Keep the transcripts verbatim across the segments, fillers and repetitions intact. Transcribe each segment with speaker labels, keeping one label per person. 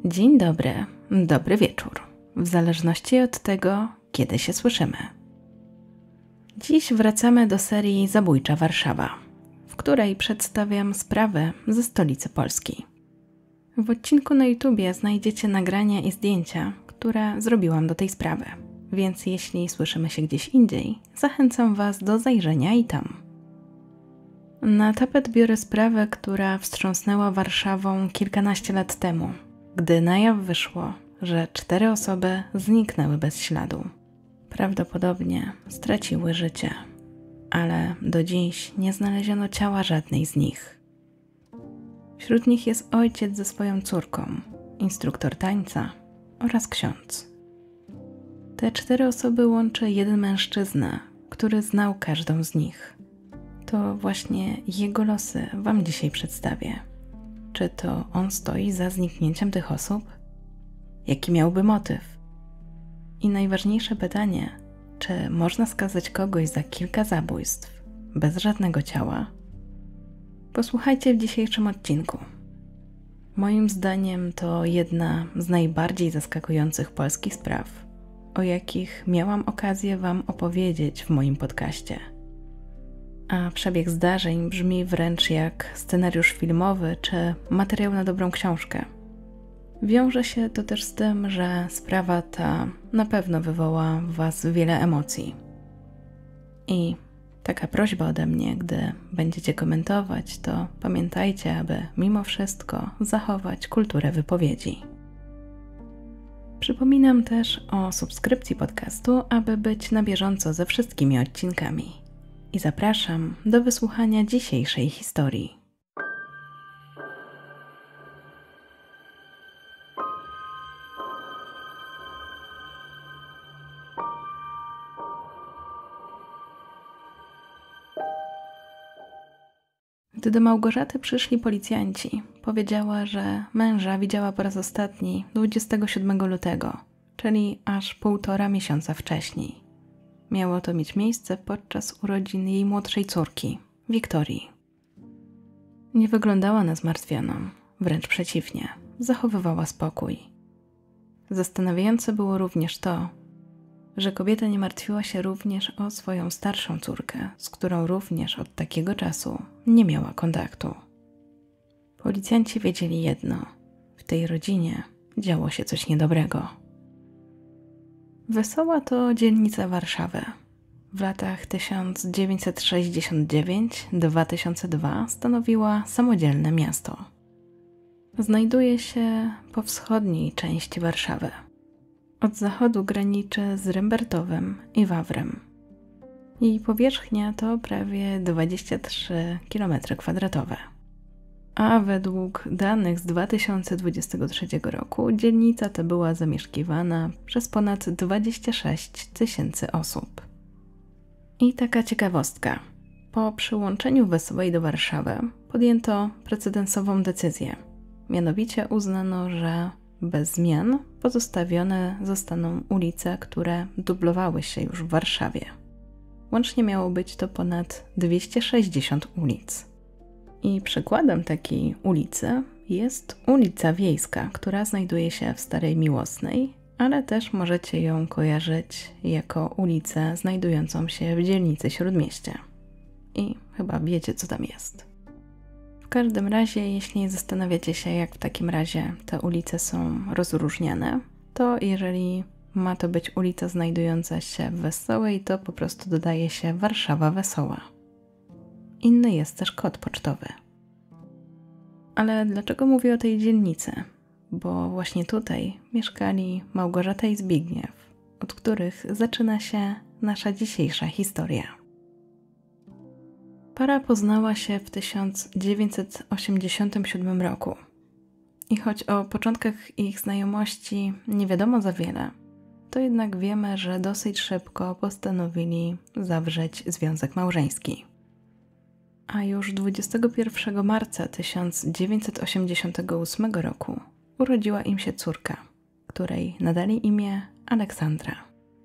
Speaker 1: Dzień dobry, dobry wieczór, w zależności od tego, kiedy się słyszymy. Dziś wracamy do serii Zabójcza Warszawa, w której przedstawiam sprawy ze stolicy Polski. W odcinku na YouTubie znajdziecie nagrania i zdjęcia, które zrobiłam do tej sprawy, więc jeśli słyszymy się gdzieś indziej, zachęcam Was do zajrzenia i tam. Na tapet biorę sprawę, która wstrząsnęła Warszawą kilkanaście lat temu, gdy na jaw wyszło, że cztery osoby zniknęły bez śladu. Prawdopodobnie straciły życie, ale do dziś nie znaleziono ciała żadnej z nich. Wśród nich jest ojciec ze swoją córką, instruktor tańca oraz ksiądz. Te cztery osoby łączy jeden mężczyzna, który znał każdą z nich. To właśnie jego losy Wam dzisiaj przedstawię. Czy to on stoi za zniknięciem tych osób? Jaki miałby motyw? I najważniejsze pytanie, czy można skazać kogoś za kilka zabójstw bez żadnego ciała? Posłuchajcie w dzisiejszym odcinku. Moim zdaniem to jedna z najbardziej zaskakujących polskich spraw, o jakich miałam okazję Wam opowiedzieć w moim podcaście. A przebieg zdarzeń brzmi wręcz jak scenariusz filmowy czy materiał na dobrą książkę. Wiąże się to też z tym, że sprawa ta na pewno wywoła w Was wiele emocji. I taka prośba ode mnie, gdy będziecie komentować, to pamiętajcie, aby mimo wszystko zachować kulturę wypowiedzi. Przypominam też o subskrypcji podcastu, aby być na bieżąco ze wszystkimi odcinkami. I zapraszam do wysłuchania dzisiejszej historii. Gdy do Małgorzaty przyszli policjanci, powiedziała, że męża widziała po raz ostatni dwudziestego siódmego lutego, czyli aż półtora miesiąca wcześniej. Miało to mieć miejsce podczas urodzin jej młodszej córki, Wiktorii. Nie wyglądała na zmartwioną, wręcz przeciwnie, zachowywała spokój. Zastanawiające było również to, że kobieta nie martwiła się również o swoją starszą córkę, z którą również od takiego czasu nie miała kontaktu. Policjanci wiedzieli jedno: w tej rodzinie działo się coś niedobrego. Wesoła to dzielnica Warszawy. W latach tysiąc dziewięćset sześćdziesiąt dziewięć do dwa tysiące drugiego stanowiła samodzielne miasto. Znajduje się po wschodniej części Warszawy. Od zachodu graniczy z Rembertowem i Wawrem. Jej powierzchnia to prawie dwadzieścia trzy kilometry kwadratowe. A według danych z dwa tysiące dwudziestego trzeciego roku dzielnica ta była zamieszkiwana przez ponad dwadzieścia sześć tysięcy osób. I taka ciekawostka. Po przyłączeniu Wesołej do Warszawy podjęto precedensową decyzję. Mianowicie uznano, że bez zmian pozostawione zostaną ulice, które dublowały się już w Warszawie. Łącznie miało być to ponad dwieście sześćdziesiąt ulic. I przykładem takiej ulicy jest ulica Wiejska, która znajduje się w Starej Miłosnej, ale też możecie ją kojarzyć jako ulicę znajdującą się w dzielnicy Śródmieście. I chyba wiecie, co tam jest. W każdym razie, jeśli zastanawiacie się, jak w takim razie te ulice są rozróżniane, to jeżeli ma to być ulica znajdująca się w Wesołej, to po prostu dodaje się Warszawa Wesoła. Inny jest też kod pocztowy. Ale dlaczego mówię o tej dzielnicy? Bo właśnie tutaj mieszkali Małgorzata i Zbigniew, od których zaczyna się nasza dzisiejsza historia. Para poznała się w tysiąc dziewięćset osiemdziesiątym siódmym roku. I choć o początkach ich znajomości nie wiadomo za wiele, to jednak wiemy, że dosyć szybko postanowili zawrzeć związek małżeński. A już dwudziestego pierwszego marca tysiąc dziewięćset osiemdziesiątego ósmego roku urodziła im się córka, której nadali imię Aleksandra.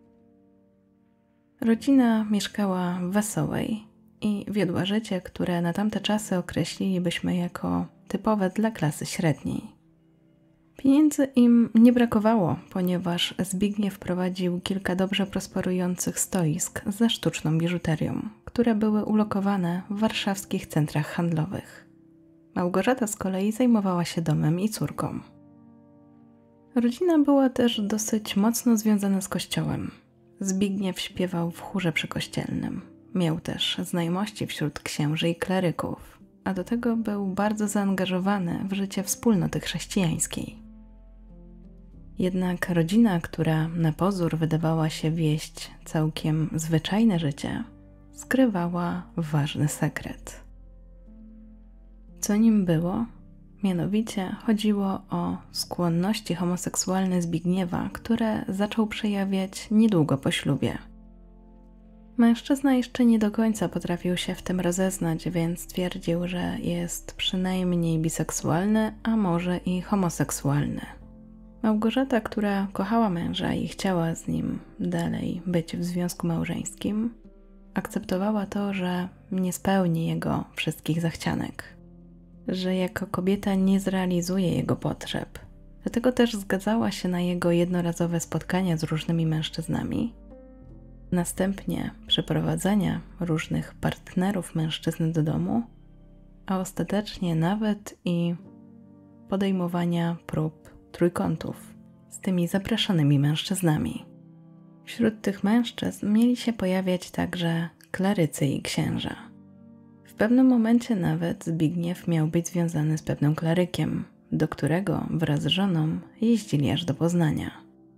Speaker 1: Rodzina mieszkała w Wesołej i wiodła życie, które na tamte czasy określilibyśmy jako typowe dla klasy średniej. Pieniędzy im nie brakowało, ponieważ Zbigniew prowadził kilka dobrze prosperujących stoisk ze sztuczną biżuterią, które były ulokowane w warszawskich centrach handlowych. Małgorzata z kolei zajmowała się domem i córką. Rodzina była też dosyć mocno związana z kościołem. Zbigniew śpiewał w chórze przykościelnym. Miał też znajomości wśród księży i kleryków, a do tego był bardzo zaangażowany w życie wspólnoty chrześcijańskiej. Jednak rodzina, która na pozór wydawała się wieść całkiem zwyczajne życie, skrywała ważny sekret. Co nim było? Mianowicie chodziło o skłonności homoseksualne Zbigniewa, które zaczął przejawiać niedługo po ślubie. Mężczyzna jeszcze nie do końca potrafił się w tym rozeznać, więc twierdził, że jest przynajmniej biseksualny, a może i homoseksualny. Małgorzata, która kochała męża i chciała z nim dalej być w związku małżeńskim, akceptowała to, że nie spełni jego wszystkich zachcianek, że jako kobieta nie zrealizuje jego potrzeb. Dlatego też zgadzała się na jego jednorazowe spotkania z różnymi mężczyznami, następnie przeprowadzania różnych partnerów mężczyzny do domu, a ostatecznie nawet i podejmowania prób trójkątów z tymi zapraszanymi mężczyznami. Wśród tych mężczyzn mieli się pojawiać także klerycy i księża. W pewnym momencie nawet Zbigniew miał być związany z pewnym klerykiem, do którego wraz z żoną jeździli aż do Poznania.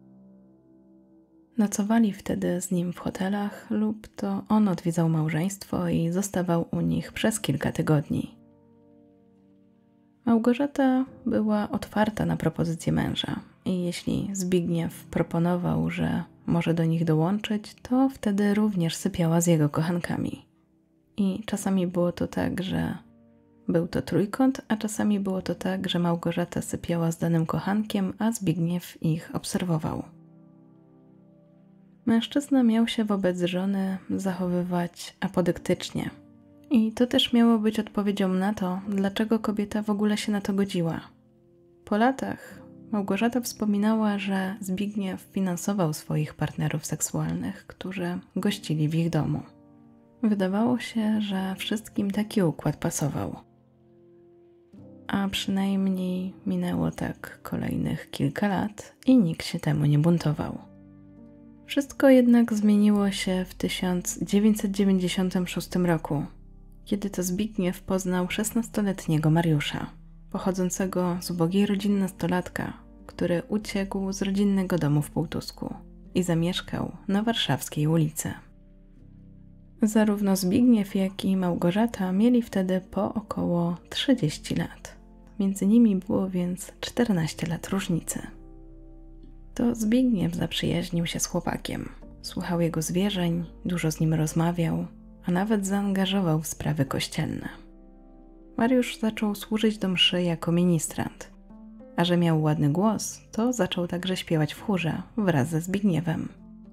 Speaker 1: Nocowali wtedy z nim w hotelach lub to on odwiedzał małżeństwo i zostawał u nich przez kilka tygodni. Małgorzata była otwarta na propozycję męża i jeśli Zbigniew proponował, że może do nich dołączyć, to wtedy również sypiała z jego kochankami. I czasami było to tak, że był to trójkąt, a czasami było to tak, że Małgorzata sypiała z danym kochankiem, a Zbigniew ich obserwował. Mężczyzna miał się wobec żony zachowywać apodyktycznie. I to też miało być odpowiedzią na to, dlaczego kobieta w ogóle się na to godziła. Po latach Małgorzata wspominała, że Zbigniew finansował swoich partnerów seksualnych, którzy gościli w ich domu. Wydawało się, że wszystkim taki układ pasował. A przynajmniej minęło tak kolejnych kilka lat i nikt się temu nie buntował. Wszystko jednak zmieniło się w tysiąc dziewięćset dziewięćdziesiątym szóstym roku, kiedy to Zbigniew poznał szesnastoletniego Mariusza, pochodzącego z ubogiej rodziny nastolatka, który uciekł z rodzinnego domu w Półtusku i zamieszkał na warszawskiej ulicy. Zarówno Zbigniew, jak i Małgorzata mieli wtedy po około trzydzieści lat. Między nimi było więc czternaście lat różnicy. To Zbigniew zaprzyjaźnił się z chłopakiem, słuchał jego zwierzeń, dużo z nim rozmawiał, a nawet zaangażował w sprawy kościelne. Mariusz zaczął służyć do mszy jako ministrant, a że miał ładny głos, to zaczął także śpiewać w chórze wraz ze Zbigniewem.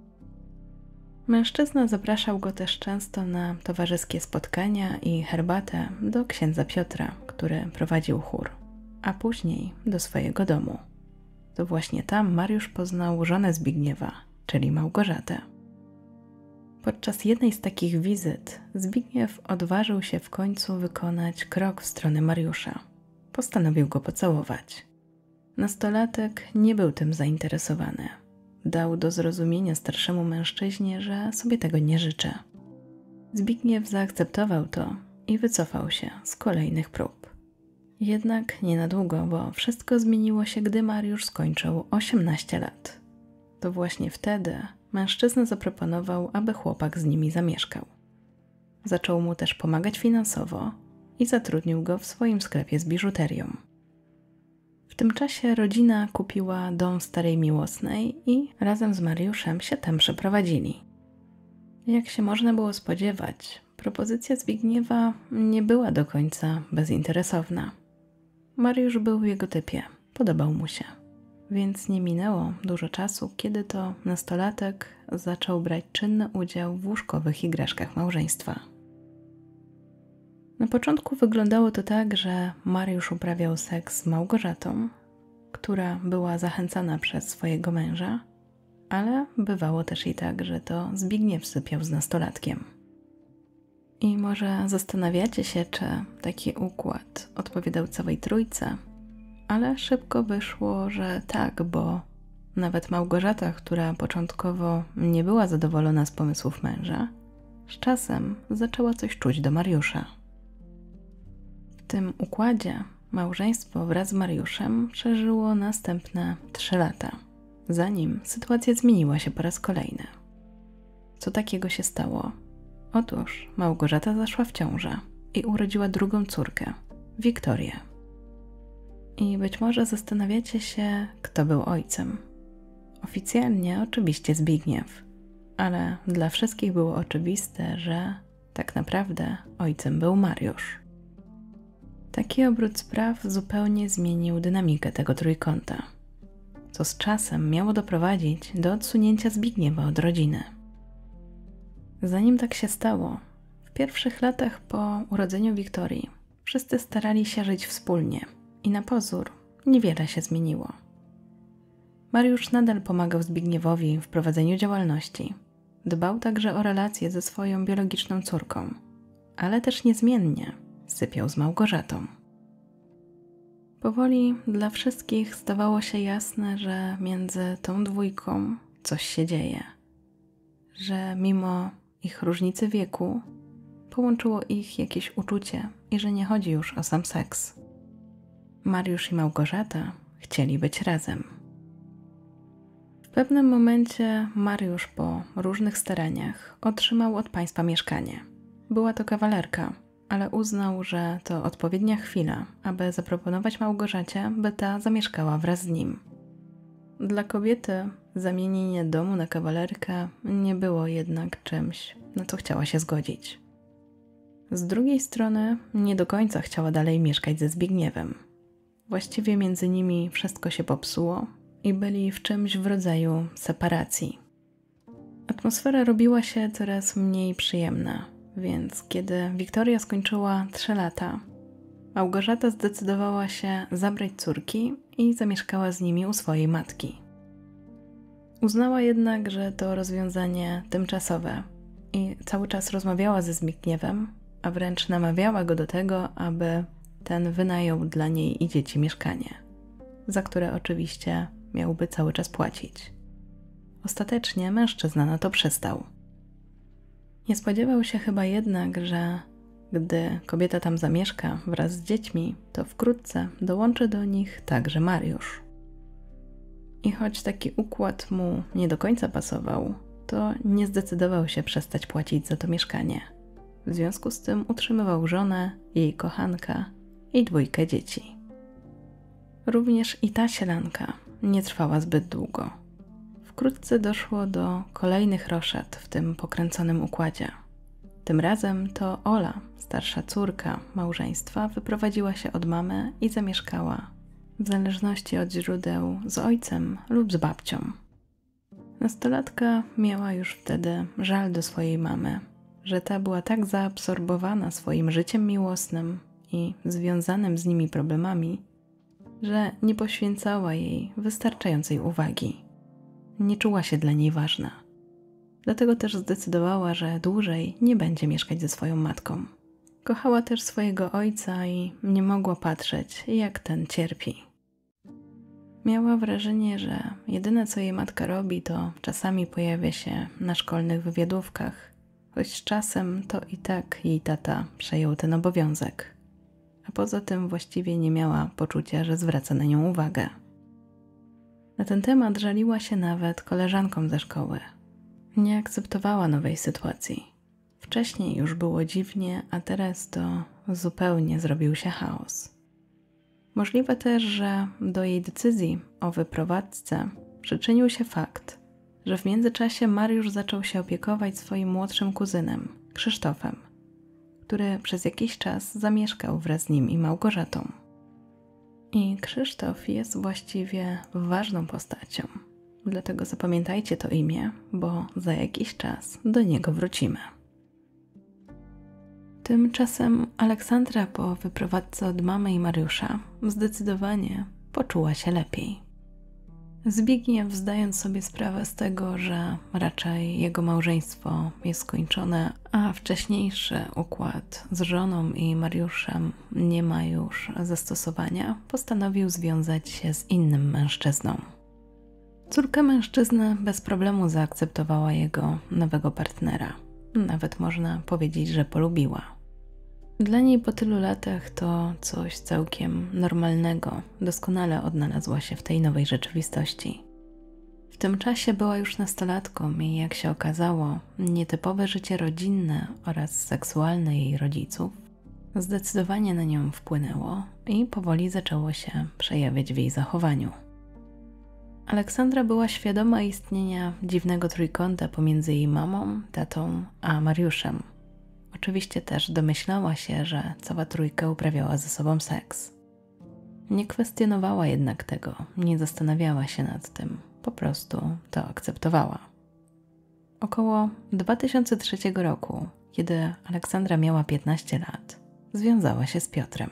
Speaker 1: Mężczyzna zapraszał go też często na towarzyskie spotkania i herbatę do księdza Piotra, który prowadził chór, a później do swojego domu. To właśnie tam Mariusz poznał żonę Zbigniewa, czyli Małgorzatę. Podczas jednej z takich wizyt Zbigniew odważył się w końcu wykonać krok w stronę Mariusza. Postanowił go pocałować. Nastolatek nie był tym zainteresowany. Dał do zrozumienia starszemu mężczyźnie, że sobie tego nie życzy. Zbigniew zaakceptował to i wycofał się z kolejnych prób. Jednak nie na długo, bo wszystko zmieniło się, gdy Mariusz skończył osiemnaście lat. To właśnie wtedy mężczyzna zaproponował, aby chłopak z nimi zamieszkał. Zaczął mu też pomagać finansowo i zatrudnił go w swoim sklepie z biżuterią. W tym czasie rodzina kupiła dom w Starej Miłosnej i razem z Mariuszem się tam przeprowadzili. Jak się można było spodziewać, propozycja Zbigniewa nie była do końca bezinteresowna. Mariusz był w jego typie, podobał mu się, więc nie minęło dużo czasu, kiedy to nastolatek zaczął brać czynny udział w łóżkowych igraszkach małżeństwa. Na początku wyglądało to tak, że Mariusz uprawiał seks z Małgorzatą, która była zachęcana przez swojego męża, ale bywało też i tak, że to Zbigniew sypiał z nastolatkiem. I może zastanawiacie się, czy taki układ odpowiadał całej trójce, ale szybko wyszło, że tak, bo nawet Małgorzata, która początkowo nie była zadowolona z pomysłów męża, z czasem zaczęła coś czuć do Mariusza. W tym układzie małżeństwo wraz z Mariuszem przeżyło następne trzy lata, zanim sytuacja zmieniła się po raz kolejny. Co takiego się stało? Otóż Małgorzata zaszła w ciążę i urodziła drugą córkę, Wiktorię. I być może zastanawiacie się, kto był ojcem. Oficjalnie oczywiście Zbigniew, ale dla wszystkich było oczywiste, że tak naprawdę ojcem był Mariusz. Taki obrót spraw zupełnie zmienił dynamikę tego trójkąta, co z czasem miało doprowadzić do odsunięcia Zbigniewa od rodziny. Zanim tak się stało, w pierwszych latach po urodzeniu Wiktorii wszyscy starali się żyć wspólnie i na pozór niewiele się zmieniło. Mariusz nadal pomagał Zbigniewowi w prowadzeniu działalności. Dbał także o relacje ze swoją biologiczną córką, ale też niezmiennie sypiał z Małgorzatą. Powoli dla wszystkich stawało się jasne, że między tą dwójką coś się dzieje, że mimo ich różnicy wieku połączyło ich jakieś uczucie i że nie chodzi już o sam seks. Mariusz i Małgorzata chcieli być razem. W pewnym momencie Mariusz po różnych staraniach otrzymał od państwa mieszkanie. Była to kawalerka, ale uznał, że to odpowiednia chwila, aby zaproponować Małgorzacie, by ta zamieszkała wraz z nim. Dla kobiety zamienienie domu na kawalerkę nie było jednak czymś, na co chciała się zgodzić. Z drugiej strony nie do końca chciała dalej mieszkać ze Zbigniewem. Właściwie między nimi wszystko się popsuło i byli w czymś w rodzaju separacji. Atmosfera robiła się coraz mniej przyjemna, więc kiedy Wiktoria skończyła trzy lata, Małgorzata zdecydowała się zabrać córki i zamieszkała z nimi u swojej matki. Uznała jednak, że to rozwiązanie tymczasowe i cały czas rozmawiała ze Zbigniewem, a wręcz namawiała go do tego, aby ten wynajął dla niej i dzieci mieszkanie, za które oczywiście miałby cały czas płacić. Ostatecznie mężczyzna na to przystał. Nie spodziewał się chyba jednak, że gdy kobieta tam zamieszka wraz z dziećmi, to wkrótce dołączy do nich także Mariusz. I choć taki układ mu nie do końca pasował, to nie zdecydował się przestać płacić za to mieszkanie. W związku z tym utrzymywał żonę, jej kochanka i dwójkę dzieci. Również i ta sielanka nie trwała zbyt długo. Wkrótce doszło do kolejnych roszad w tym pokręconym układzie. Tym razem to Ola, starsza córka małżeństwa, wyprowadziła się od mamy i zamieszkała, w zależności od źródeł, z ojcem lub z babcią. Nastolatka miała już wtedy żal do swojej mamy, że ta była tak zaabsorbowana swoim życiem miłosnym i związanym z nimi problemami, że nie poświęcała jej wystarczającej uwagi. Nie czuła się dla niej ważna. Dlatego też zdecydowała, że dłużej nie będzie mieszkać ze swoją matką. Kochała też swojego ojca i nie mogła patrzeć, jak ten cierpi. Miała wrażenie, że jedyne co jej matka robi, to czasami pojawia się na szkolnych wywiadówkach, choć z czasem to i tak jej tata przejął ten obowiązek. A poza tym właściwie nie miała poczucia, że zwraca na nią uwagę. Na ten temat żaliła się nawet koleżankom ze szkoły. Nie akceptowała nowej sytuacji. Wcześniej już było dziwnie, a teraz to zupełnie zrobił się chaos. Możliwe też, że do jej decyzji o wyprowadzce przyczynił się fakt, że w międzyczasie Mariusz zaczął się opiekować swoim młodszym kuzynem, Krzysztofem, który przez jakiś czas zamieszkał wraz z nim i Małgorzatą. I Krzysztof jest właściwie ważną postacią, dlatego zapamiętajcie to imię, bo za jakiś czas do niego wrócimy. Tymczasem Aleksandra po wyprowadzce od mamy i Mariusza zdecydowanie poczuła się lepiej. Zbigniew, zdając sobie sprawę z tego, że raczej jego małżeństwo jest skończone, a wcześniejszy układ z żoną i Mariuszem nie ma już zastosowania, postanowił związać się z innym mężczyzną. Córka mężczyzny bez problemu zaakceptowała jego nowego partnera. Nawet można powiedzieć, że polubiła. Dla niej po tylu latach to coś całkiem normalnego, doskonale odnalazła się w tej nowej rzeczywistości. W tym czasie była już nastolatką i jak się okazało, nietypowe życie rodzinne oraz seksualne jej rodziców zdecydowanie na nią wpłynęło i powoli zaczęło się przejawiać w jej zachowaniu. Aleksandra była świadoma istnienia dziwnego trójkąta pomiędzy jej mamą, tatą a Mariuszem. Oczywiście też domyślała się, że cała trójka uprawiała ze sobą seks. Nie kwestionowała jednak tego, nie zastanawiała się nad tym, po prostu to akceptowała. Około dwa tysiące trzeciego roku, kiedy Aleksandra miała piętnaście lat, związała się z Piotrem.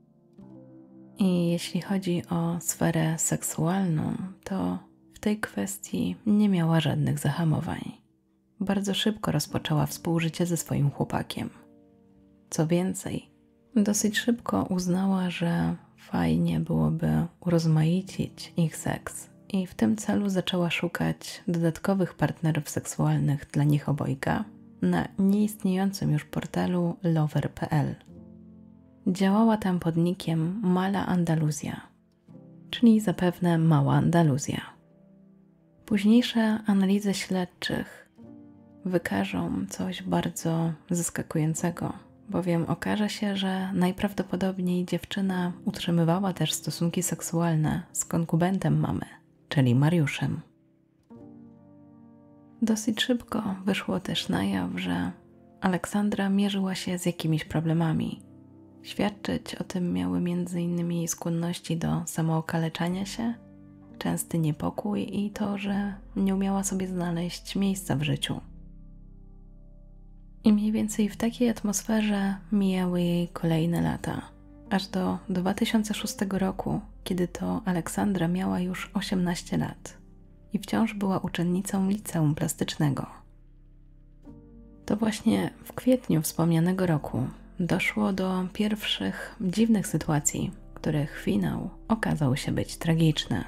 Speaker 1: I jeśli chodzi o sferę seksualną, to w tej kwestii nie miała żadnych zahamowań. Bardzo szybko rozpoczęła współżycie ze swoim chłopakiem. Co więcej, dosyć szybko uznała, że fajnie byłoby urozmaicić ich seks i w tym celu zaczęła szukać dodatkowych partnerów seksualnych dla nich obojga na nieistniejącym już portalu lover kropka p l. Działała tam pod nickiem Mala Andaluzja, czyli zapewne Mała Andaluzja. Późniejsze analizy śledczych wykażą coś bardzo zaskakującego, bowiem okaże się, że najprawdopodobniej dziewczyna utrzymywała też stosunki seksualne z konkubentem mamy, czyli Mariuszem. Dosyć szybko wyszło też na jaw, że Aleksandra mierzyła się z jakimiś problemami. Świadczyć o tym miały między innymi jej skłonności do samookaleczania się, częsty niepokój i to, że nie umiała sobie znaleźć miejsca w życiu. I mniej więcej w takiej atmosferze mijały jej kolejne lata, aż do dwa tysiące szóstego roku, kiedy to Aleksandra miała już osiemnaście lat i wciąż była uczennicą liceum plastycznego. To właśnie w kwietniu wspomnianego roku doszło do pierwszych dziwnych sytuacji, których finał okazał się być tragiczny.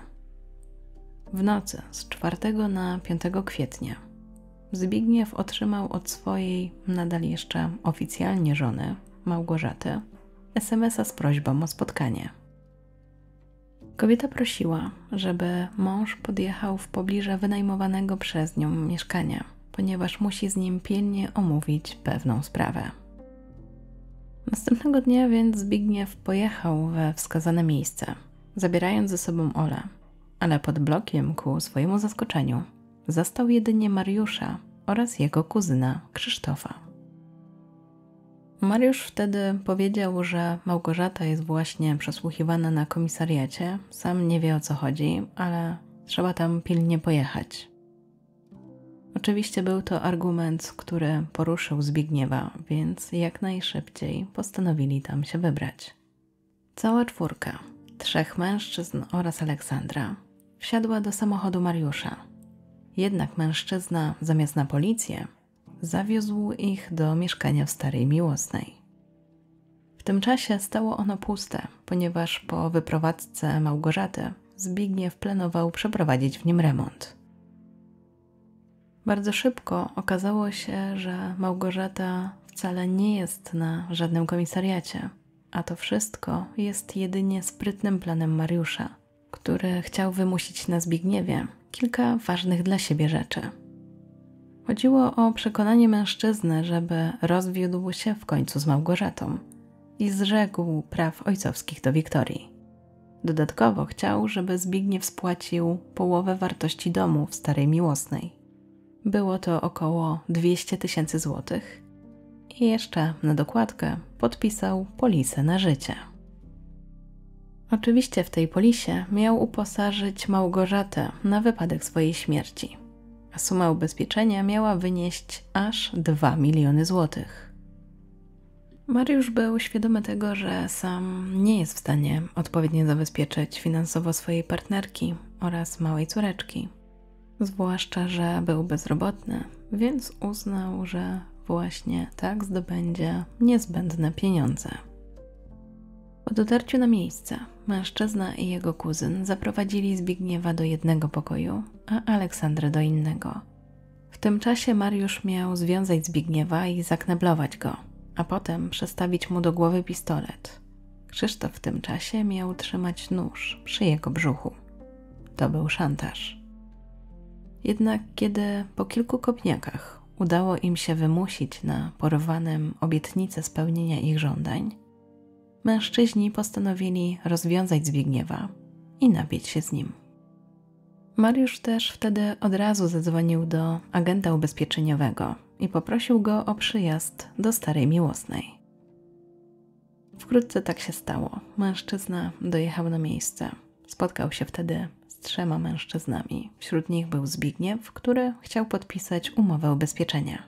Speaker 1: W nocy z czwartego na piątego kwietnia Zbigniew otrzymał od swojej nadal jeszcze oficjalnie żony, Małgorzaty, es em es a z prośbą o spotkanie. Kobieta prosiła, żeby mąż podjechał w pobliże wynajmowanego przez nią mieszkania, ponieważ musi z nim pilnie omówić pewną sprawę. Następnego dnia więc Zbigniew pojechał we wskazane miejsce, zabierając ze sobą Olę, ale pod blokiem ku swojemu zaskoczeniu zastał jedynie Mariusza oraz jego kuzyna Krzysztofa. Mariusz wtedy powiedział, że Małgorzata jest właśnie przesłuchiwana na komisariacie, sam nie wie o co chodzi, ale trzeba tam pilnie pojechać. Oczywiście był to argument, który poruszył Zbigniewa, więc jak najszybciej postanowili tam się wybrać. Cała czwórka, trzech mężczyzn oraz Aleksandra, wsiadła do samochodu Mariusza. Jednak mężczyzna, zamiast na policję, zawiózł ich do mieszkania w Starej Miłosnej. W tym czasie stało ono puste, ponieważ po wyprowadzce Małgorzaty Zbigniew planował przeprowadzić w nim remont. Bardzo szybko okazało się, że Małgorzata wcale nie jest na żadnym komisariacie, a to wszystko jest jedynie sprytnym planem Mariusza, który chciał wymusić na Zbigniewie kilka ważnych dla siebie rzeczy. Chodziło o przekonanie mężczyzny, żeby rozwiódł się w końcu z Małgorzatą i zrzekł praw ojcowskich do Wiktorii. Dodatkowo chciał, żeby Zbigniew spłacił połowę wartości domu w Starej Miłosnej. Było to około dwieście tysięcy złotych i jeszcze na dokładkę podpisał polisę na życie. Oczywiście w tej polisie miał uposażyć Małgorzatę na wypadek swojej śmierci, a suma ubezpieczenia miała wynieść aż dwa miliony złotych. Mariusz był świadomy tego, że sam nie jest w stanie odpowiednio zabezpieczyć finansowo swojej partnerki oraz małej córeczki. Zwłaszcza, że był bezrobotny, więc uznał, że właśnie tak zdobędzie niezbędne pieniądze. Po dotarciu na miejsce mężczyzna i jego kuzyn zaprowadzili Zbigniewa do jednego pokoju, a Aleksandrę do innego. W tym czasie Mariusz miał związać Zbigniewa i zakneblować go, a potem przestawić mu do głowy pistolet. Krzysztof w tym czasie miał trzymać nóż przy jego brzuchu. To był szantaż. Jednak kiedy po kilku kopniakach udało im się wymusić na porwanym obietnicę spełnienia ich żądań, mężczyźni postanowili rozwiązać Zbigniewa i napić się z nim. Mariusz też wtedy od razu zadzwonił do agenta ubezpieczeniowego i poprosił go o przyjazd do Starej Miłosnej. Wkrótce tak się stało. Mężczyzna dojechał na miejsce. Spotkał się wtedy z trzema mężczyznami. Wśród nich był Zbigniew, który chciał podpisać umowę ubezpieczenia.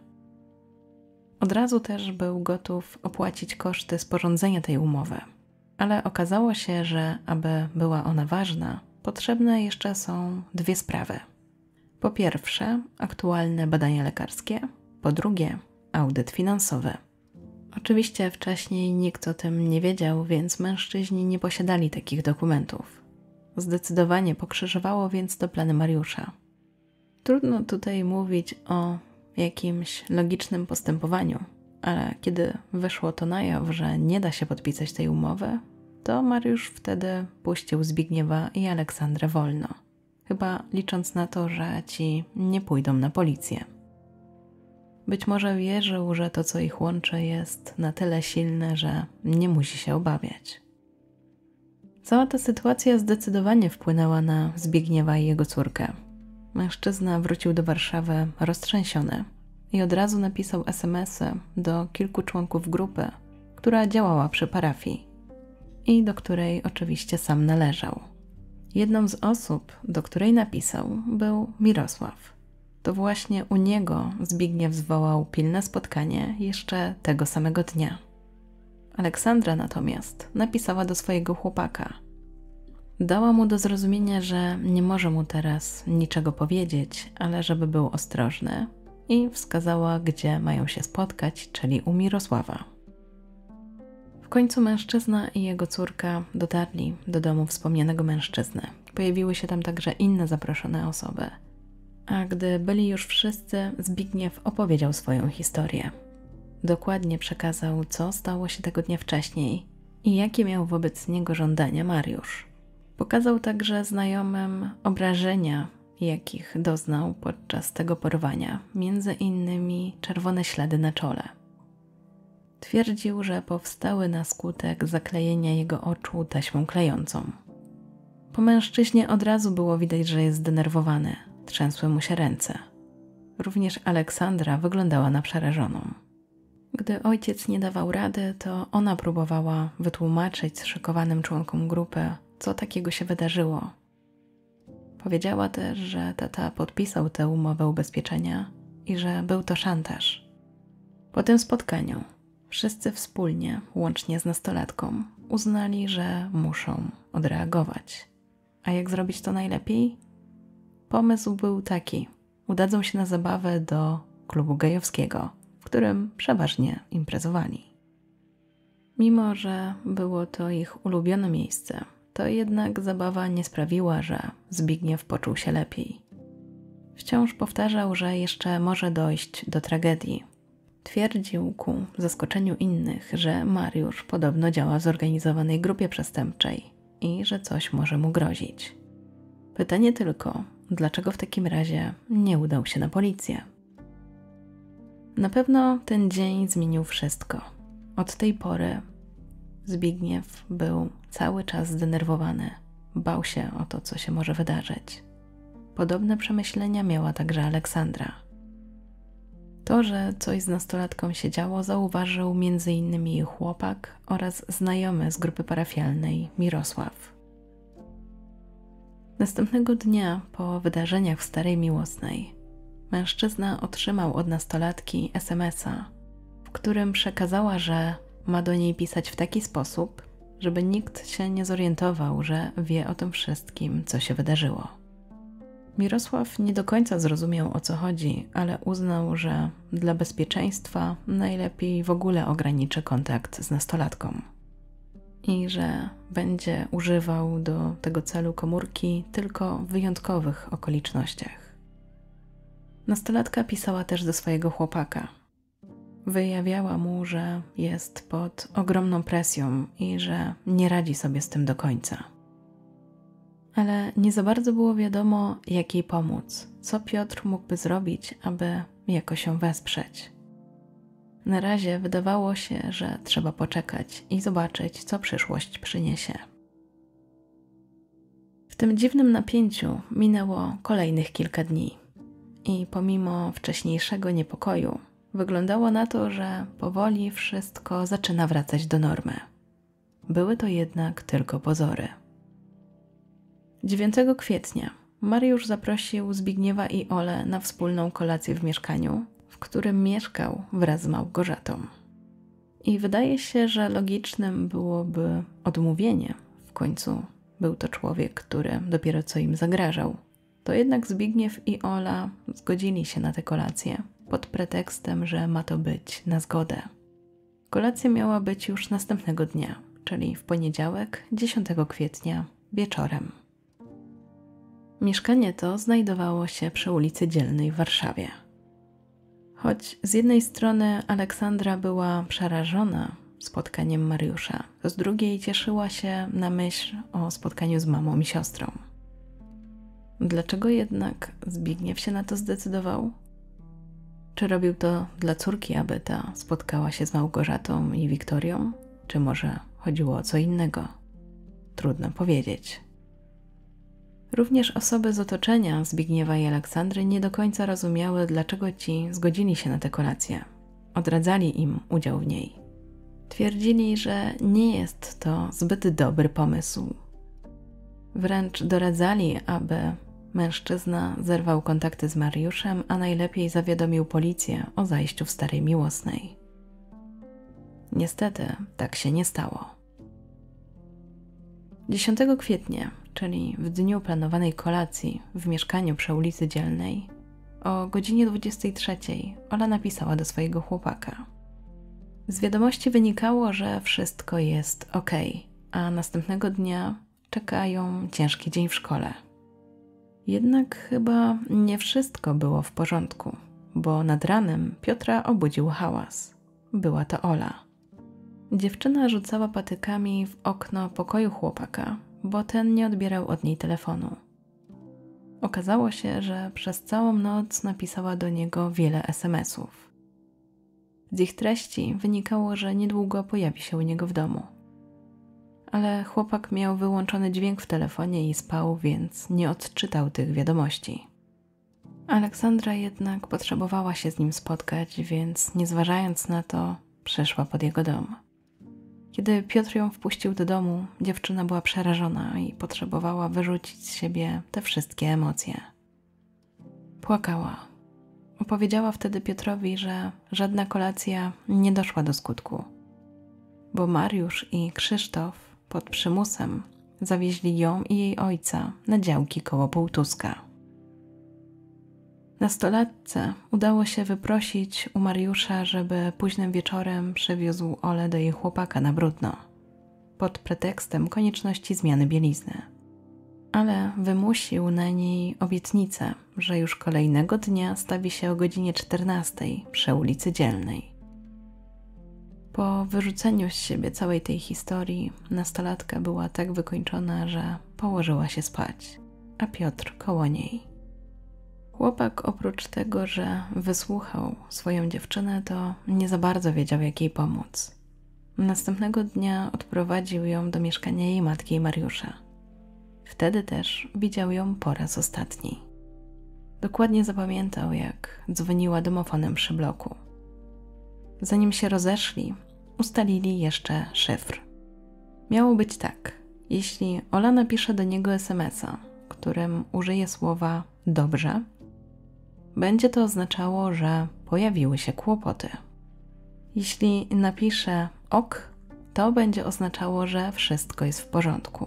Speaker 1: Od razu też był gotów opłacić koszty sporządzenia tej umowy, ale okazało się, że aby była ona ważna, potrzebne jeszcze są dwie sprawy. Po pierwsze, aktualne badania lekarskie, po drugie, audyt finansowy. Oczywiście wcześniej nikt o tym nie wiedział, więc mężczyźni nie posiadali takich dokumentów. Zdecydowanie pokrzyżowało więc to plany Mariusza. Trudno tutaj mówić o jakimś logicznym postępowaniu, ale kiedy wyszło to na jaw, że nie da się podpisać tej umowy, to Mariusz wtedy puścił Zbigniewa i Aleksandrę wolno, chyba licząc na to, że ci nie pójdą na policję. Być może wierzył, że to, co ich łączy, jest na tyle silne, że nie musi się obawiać. Cała ta sytuacja zdecydowanie wpłynęła na Zbigniewa i jego córkę. Mężczyzna wrócił do Warszawy roztrzęsiony i od razu napisał es em esy do kilku członków grupy, która działała przy parafii i do której oczywiście sam należał. Jedną z osób, do której napisał, był Mirosław. To właśnie u niego Zbigniew zwołał pilne spotkanie jeszcze tego samego dnia. Aleksandra natomiast napisała do swojego chłopaka. Dała mu do zrozumienia, że nie może mu teraz niczego powiedzieć, ale żeby był ostrożny, i wskazała, gdzie mają się spotkać, czyli u Mirosława. W końcu mężczyzna i jego córka dotarli do domu wspomnianego mężczyzny. Pojawiły się tam także inne zaproszone osoby. A gdy byli już wszyscy, Zbigniew opowiedział swoją historię. Dokładnie przekazał, co stało się tego dnia wcześniej i jakie miał wobec niego żądania Mariusz. Pokazał także znajomym obrażenia, jakich doznał podczas tego porwania, między innymi czerwone ślady na czole. Twierdził, że powstały na skutek zaklejenia jego oczu taśmą klejącą. Po mężczyźnie od razu było widać, że jest zdenerwowany, trzęsły mu się ręce. Również Aleksandra wyglądała na przerażoną. Gdy ojciec nie dawał rady, to ona próbowała wytłumaczyć zszokowanym członkom grupy, co takiego się wydarzyło. Powiedziała też, że tata podpisał tę umowę ubezpieczenia i że był to szantaż. Po tym spotkaniu wszyscy wspólnie, łącznie z nastolatką, uznali, że muszą odreagować. A jak zrobić to najlepiej? Pomysł był taki. Udadzą się na zabawę do klubu gejowskiego, w którym przeważnie imprezowali. Mimo że było to ich ulubione miejsce, to jednak zabawa nie sprawiła, że Zbigniew poczuł się lepiej. Wciąż powtarzał, że jeszcze może dojść do tragedii. Twierdził ku zaskoczeniu innych, że Mariusz podobno działa w zorganizowanej grupie przestępczej i że coś może mu grozić. Pytanie tylko, dlaczego w takim razie nie udał się na policję? Na pewno ten dzień zmienił wszystko. Od tej pory Zbigniew był cały czas zdenerwowany. Bał się o to, co się może wydarzyć. Podobne przemyślenia miała także Aleksandra. To, że coś z nastolatką się działo, zauważył między innymi jej chłopak oraz znajomy z grupy parafialnej Mirosław. Następnego dnia po wydarzeniach w Starej Miłosnej mężczyzna otrzymał od nastolatki es em esa, w którym przekazała, że ma do niej pisać w taki sposób, żeby nikt się nie zorientował, że wie o tym wszystkim, co się wydarzyło. Mirosław nie do końca zrozumiał, o co chodzi, ale uznał, że dla bezpieczeństwa najlepiej w ogóle ograniczy kontakt z nastolatką i że będzie używał do tego celu komórki tylko w wyjątkowych okolicznościach. Nastolatka pisała też do swojego chłopaka. Wyjawiała mu, że jest pod ogromną presją i że nie radzi sobie z tym do końca. Ale nie za bardzo było wiadomo, jak jej pomóc, co Piotr mógłby zrobić, aby jakoś ją wesprzeć. Na razie wydawało się, że trzeba poczekać i zobaczyć, co przyszłość przyniesie. W tym dziwnym napięciu minęło kolejnych kilka dni i pomimo wcześniejszego niepokoju wyglądało na to, że powoli wszystko zaczyna wracać do normy. Były to jednak tylko pozory. dziewiątego kwietnia Mariusz zaprosił Zbigniewa i Olę na wspólną kolację w mieszkaniu, w którym mieszkał wraz z Małgorzatą. I wydaje się, że logicznym byłoby odmówienie. W końcu był to człowiek, który dopiero co im zagrażał. To jednak Zbigniew i Ola zgodzili się na tę kolację pod pretekstem, że ma to być na zgodę. Kolacja miała być już następnego dnia, czyli w poniedziałek, dziesiątego kwietnia, wieczorem. Mieszkanie to znajdowało się przy ulicy Dzielnej w Warszawie. Choć z jednej strony Aleksandra była przerażona spotkaniem Mariusza, to z drugiej cieszyła się na myśl o spotkaniu z mamą i siostrą. Dlaczego jednak Zbigniew się na to zdecydował? Czy robił to dla córki, aby ta spotkała się z Małgorzatą i Wiktorią? Czy może chodziło o co innego? Trudno powiedzieć. Również osoby z otoczenia Zbigniewa i Aleksandry nie do końca rozumiały, dlaczego ci zgodzili się na tę kolację. Odradzali im udział w niej. Twierdzili, że nie jest to zbyt dobry pomysł. Wręcz doradzali, aby mężczyzna zerwał kontakty z Mariuszem, a najlepiej zawiadomił policję o zajściu w Starej Miłosnej. Niestety tak się nie stało. dziesiątego kwietnia, czyli w dniu planowanej kolacji w mieszkaniu przy ulicy Dzielnej, o godzinie dwudziestej trzeciej Ola napisała do swojego chłopaka. Z wiadomości wynikało, że wszystko jest ok, a następnego dnia czeka ją ciężki dzień w szkole. Jednak chyba nie wszystko było w porządku, bo nad ranem Piotra obudził hałas. Była to Ola. Dziewczyna rzucała patykami w okno pokoju chłopaka, bo ten nie odbierał od niej telefonu. Okazało się, że przez całą noc napisała do niego wiele esemesów. Z ich treści wynikało, że niedługo pojawi się u niego w domu. Ale chłopak miał wyłączony dźwięk w telefonie i spał, więc nie odczytał tych wiadomości. Aleksandra jednak potrzebowała się z nim spotkać, więc nie zważając na to, przeszła pod jego dom. Kiedy Piotr ją wpuścił do domu, dziewczyna była przerażona i potrzebowała wyrzucić z siebie te wszystkie emocje. Płakała. Opowiedziała wtedy Piotrowi, że żadna kolacja nie doszła do skutku, bo Mariusz i Krzysztof pod przymusem zawieźli ją i jej ojca na działki koło Półtuska. Nastolatce udało się wyprosić u Mariusza, żeby późnym wieczorem przywiózł Olę do jej chłopaka na Brudno, pod pretekstem konieczności zmiany bielizny. Ale wymusił na niej obietnicę, że już kolejnego dnia stawi się o godzinie czternastej przy ulicy Dzielnej. Po wyrzuceniu z siebie całej tej historii nastolatka była tak wykończona, że położyła się spać, a Piotr koło niej. Chłopak oprócz tego, że wysłuchał swoją dziewczynę, to nie za bardzo wiedział, jak jej pomóc. Następnego dnia odprowadził ją do mieszkania jej matki i Mariusza. Wtedy też widział ją po raz ostatni. Dokładnie zapamiętał, jak dzwoniła domofonem przy bloku. Zanim się rozeszli, ustalili jeszcze szyfr. Miało być tak: jeśli Ola napisze do niego esemesa, którym użyje słowa dobrze, będzie to oznaczało, że pojawiły się kłopoty. Jeśli napisze ok, to będzie oznaczało, że wszystko jest w porządku.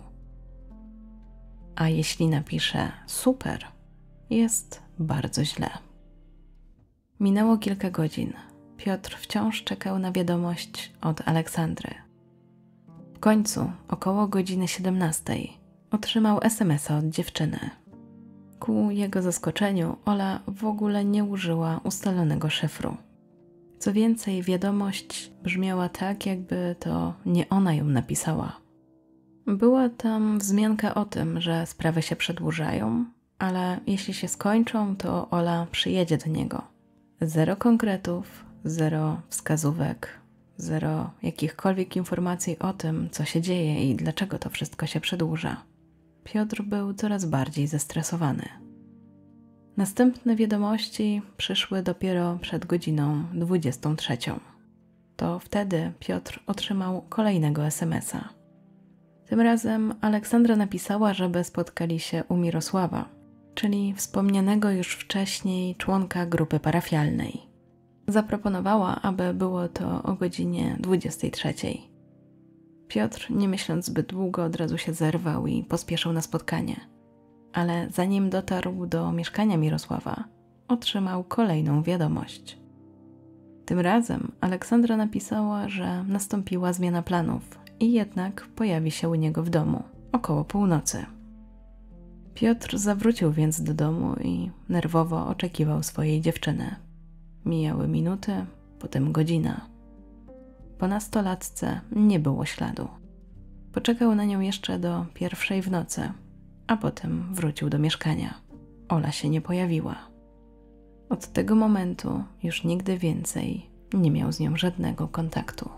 Speaker 1: A jeśli napisze super, jest bardzo źle. Minęło kilka godzin. Piotr wciąż czekał na wiadomość od Aleksandry. W końcu, około godziny siedemnastej, otrzymał es em es a od dziewczyny. Ku jego zaskoczeniu Ola w ogóle nie użyła ustalonego szyfru. Co więcej, wiadomość brzmiała tak, jakby to nie ona ją napisała. Była tam wzmianka o tym, że sprawy się przedłużają, ale jeśli się skończą, to Ola przyjedzie do niego. Zero konkretów, zero wskazówek, zero jakichkolwiek informacji o tym, co się dzieje i dlaczego to wszystko się przedłuża. Piotr był coraz bardziej zestresowany. Następne wiadomości przyszły dopiero przed godziną dwudziestą trzecią. To wtedy Piotr otrzymał kolejnego es em es a. Tym razem Aleksandra napisała, żeby spotkali się u Mirosława, czyli wspomnianego już wcześniej członka grupy parafialnej. Zaproponowała, aby było to o godzinie dwudziestej trzeciej. Piotr, nie myśląc zbyt długo, od razu się zerwał i pospieszył na spotkanie. Ale zanim dotarł do mieszkania Mirosława, otrzymał kolejną wiadomość. Tym razem Aleksandra napisała, że nastąpiła zmiana planów i jednak pojawi się u niego w domu około północy. Piotr zawrócił więc do domu i nerwowo oczekiwał swojej dziewczyny. Mijały minuty, potem godzina. Po nastolatce nie było śladu. Poczekał na nią jeszcze do pierwszej w nocy, a potem wrócił do mieszkania. Ola się nie pojawiła. Od tego momentu już nigdy więcej nie miał z nią żadnego kontaktu.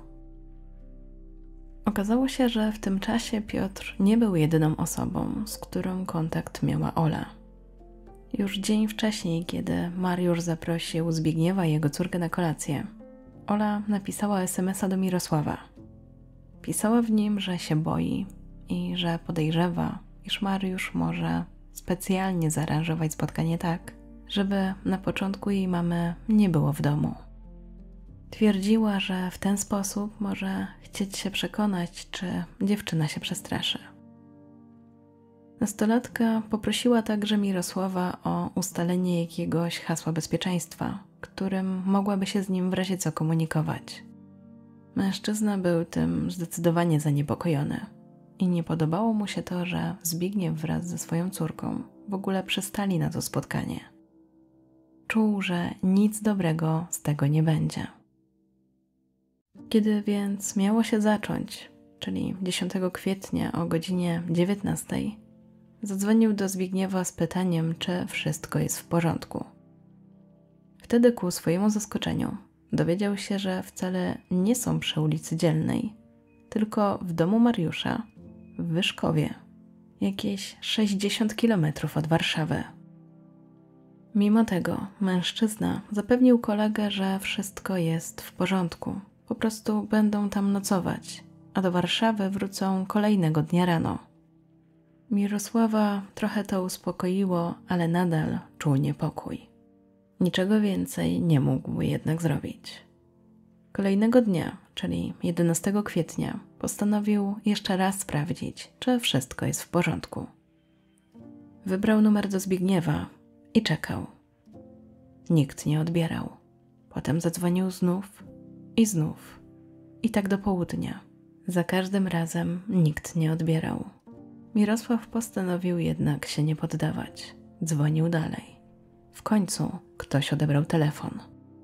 Speaker 1: Okazało się, że w tym czasie Piotr nie był jedyną osobą, z którą kontakt miała Ola. Już dzień wcześniej, kiedy Mariusz zaprosił Zbigniewa i jego córkę na kolację, Ola napisała es em es a do Mirosława. Pisała w nim, że się boi i że podejrzewa, iż Mariusz może specjalnie zaaranżować spotkanie tak, żeby na początku jej mamy nie było w domu. Twierdziła, że w ten sposób może chcieć się przekonać, czy dziewczyna się przestraszy. Nastolatka poprosiła także Mirosława o ustalenie jakiegoś hasła bezpieczeństwa, którym mogłaby się z nim w razie co komunikować. Mężczyzna był tym zdecydowanie zaniepokojony i nie podobało mu się to, że Zbigniew wraz ze swoją córką w ogóle przystali na to spotkanie. Czuł, że nic dobrego z tego nie będzie. Kiedy więc miało się zacząć, czyli dziesiątego kwietnia o godzinie dziewiętnastej, zadzwonił do Zbigniewa z pytaniem, czy wszystko jest w porządku. Wtedy ku swojemu zaskoczeniu dowiedział się, że wcale nie są przy ulicy Dzielnej, tylko w domu Mariusza w Wyszkowie, jakieś sześćdziesiąt kilometrów od Warszawy. Mimo tego mężczyzna zapewnił kolegę, że wszystko jest w porządku, po prostu będą tam nocować, a do Warszawy wrócą kolejnego dnia rano. Mirosława trochę to uspokoiło, ale nadal czuł niepokój. Niczego więcej nie mógł jednak zrobić. Kolejnego dnia, czyli jedenastego kwietnia, postanowił jeszcze raz sprawdzić, czy wszystko jest w porządku. Wybrał numer do Zbigniewa i czekał. Nikt nie odbierał. Potem zadzwonił znów i znów. I tak do południa. Za każdym razem nikt nie odbierał. Mirosław postanowił jednak się nie poddawać. Dzwonił dalej. W końcu ktoś odebrał telefon.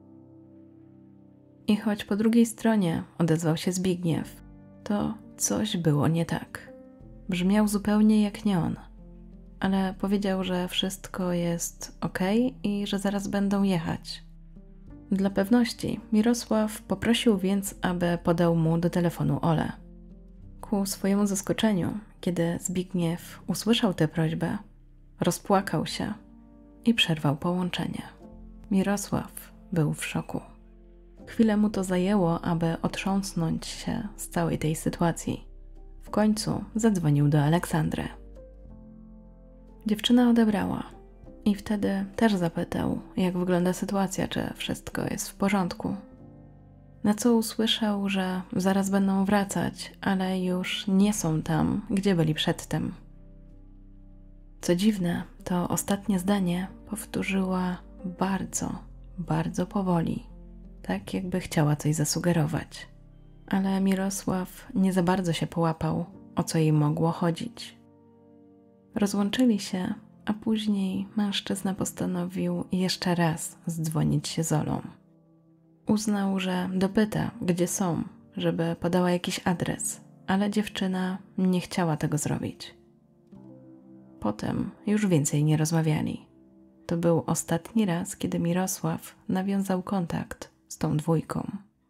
Speaker 1: I choć po drugiej stronie odezwał się Zbigniew, to coś było nie tak. Brzmiał zupełnie jak nie on. Ale powiedział, że wszystko jest okej i że zaraz będą jechać. Dla pewności Mirosław poprosił więc, aby podał mu do telefonu Olę. Ku swojemu zaskoczeniu, kiedy Zbigniew usłyszał tę prośbę, rozpłakał się i przerwał połączenie. Mirosław był w szoku. Chwilę mu to zajęło, aby otrząsnąć się z całej tej sytuacji. W końcu zadzwonił do Aleksandry. Dziewczyna odebrała i wtedy też zapytał, jak wygląda sytuacja, czy wszystko jest w porządku. Na co usłyszał, że zaraz będą wracać, ale już nie są tam, gdzie byli przedtem. Co dziwne, to ostatnie zdanie powtórzyła bardzo, bardzo powoli, tak jakby chciała coś zasugerować. Ale Mirosław nie za bardzo się połapał, o co jej mogło chodzić. Rozłączyli się, a później mężczyzna postanowił jeszcze raz zdzwonić się z Olą. Uznał, że dopyta, gdzie są, żeby podała jakiś adres, ale dziewczyna nie chciała tego zrobić. Potem już więcej nie rozmawiali. To był ostatni raz, kiedy Mirosław nawiązał kontakt z tą dwójką.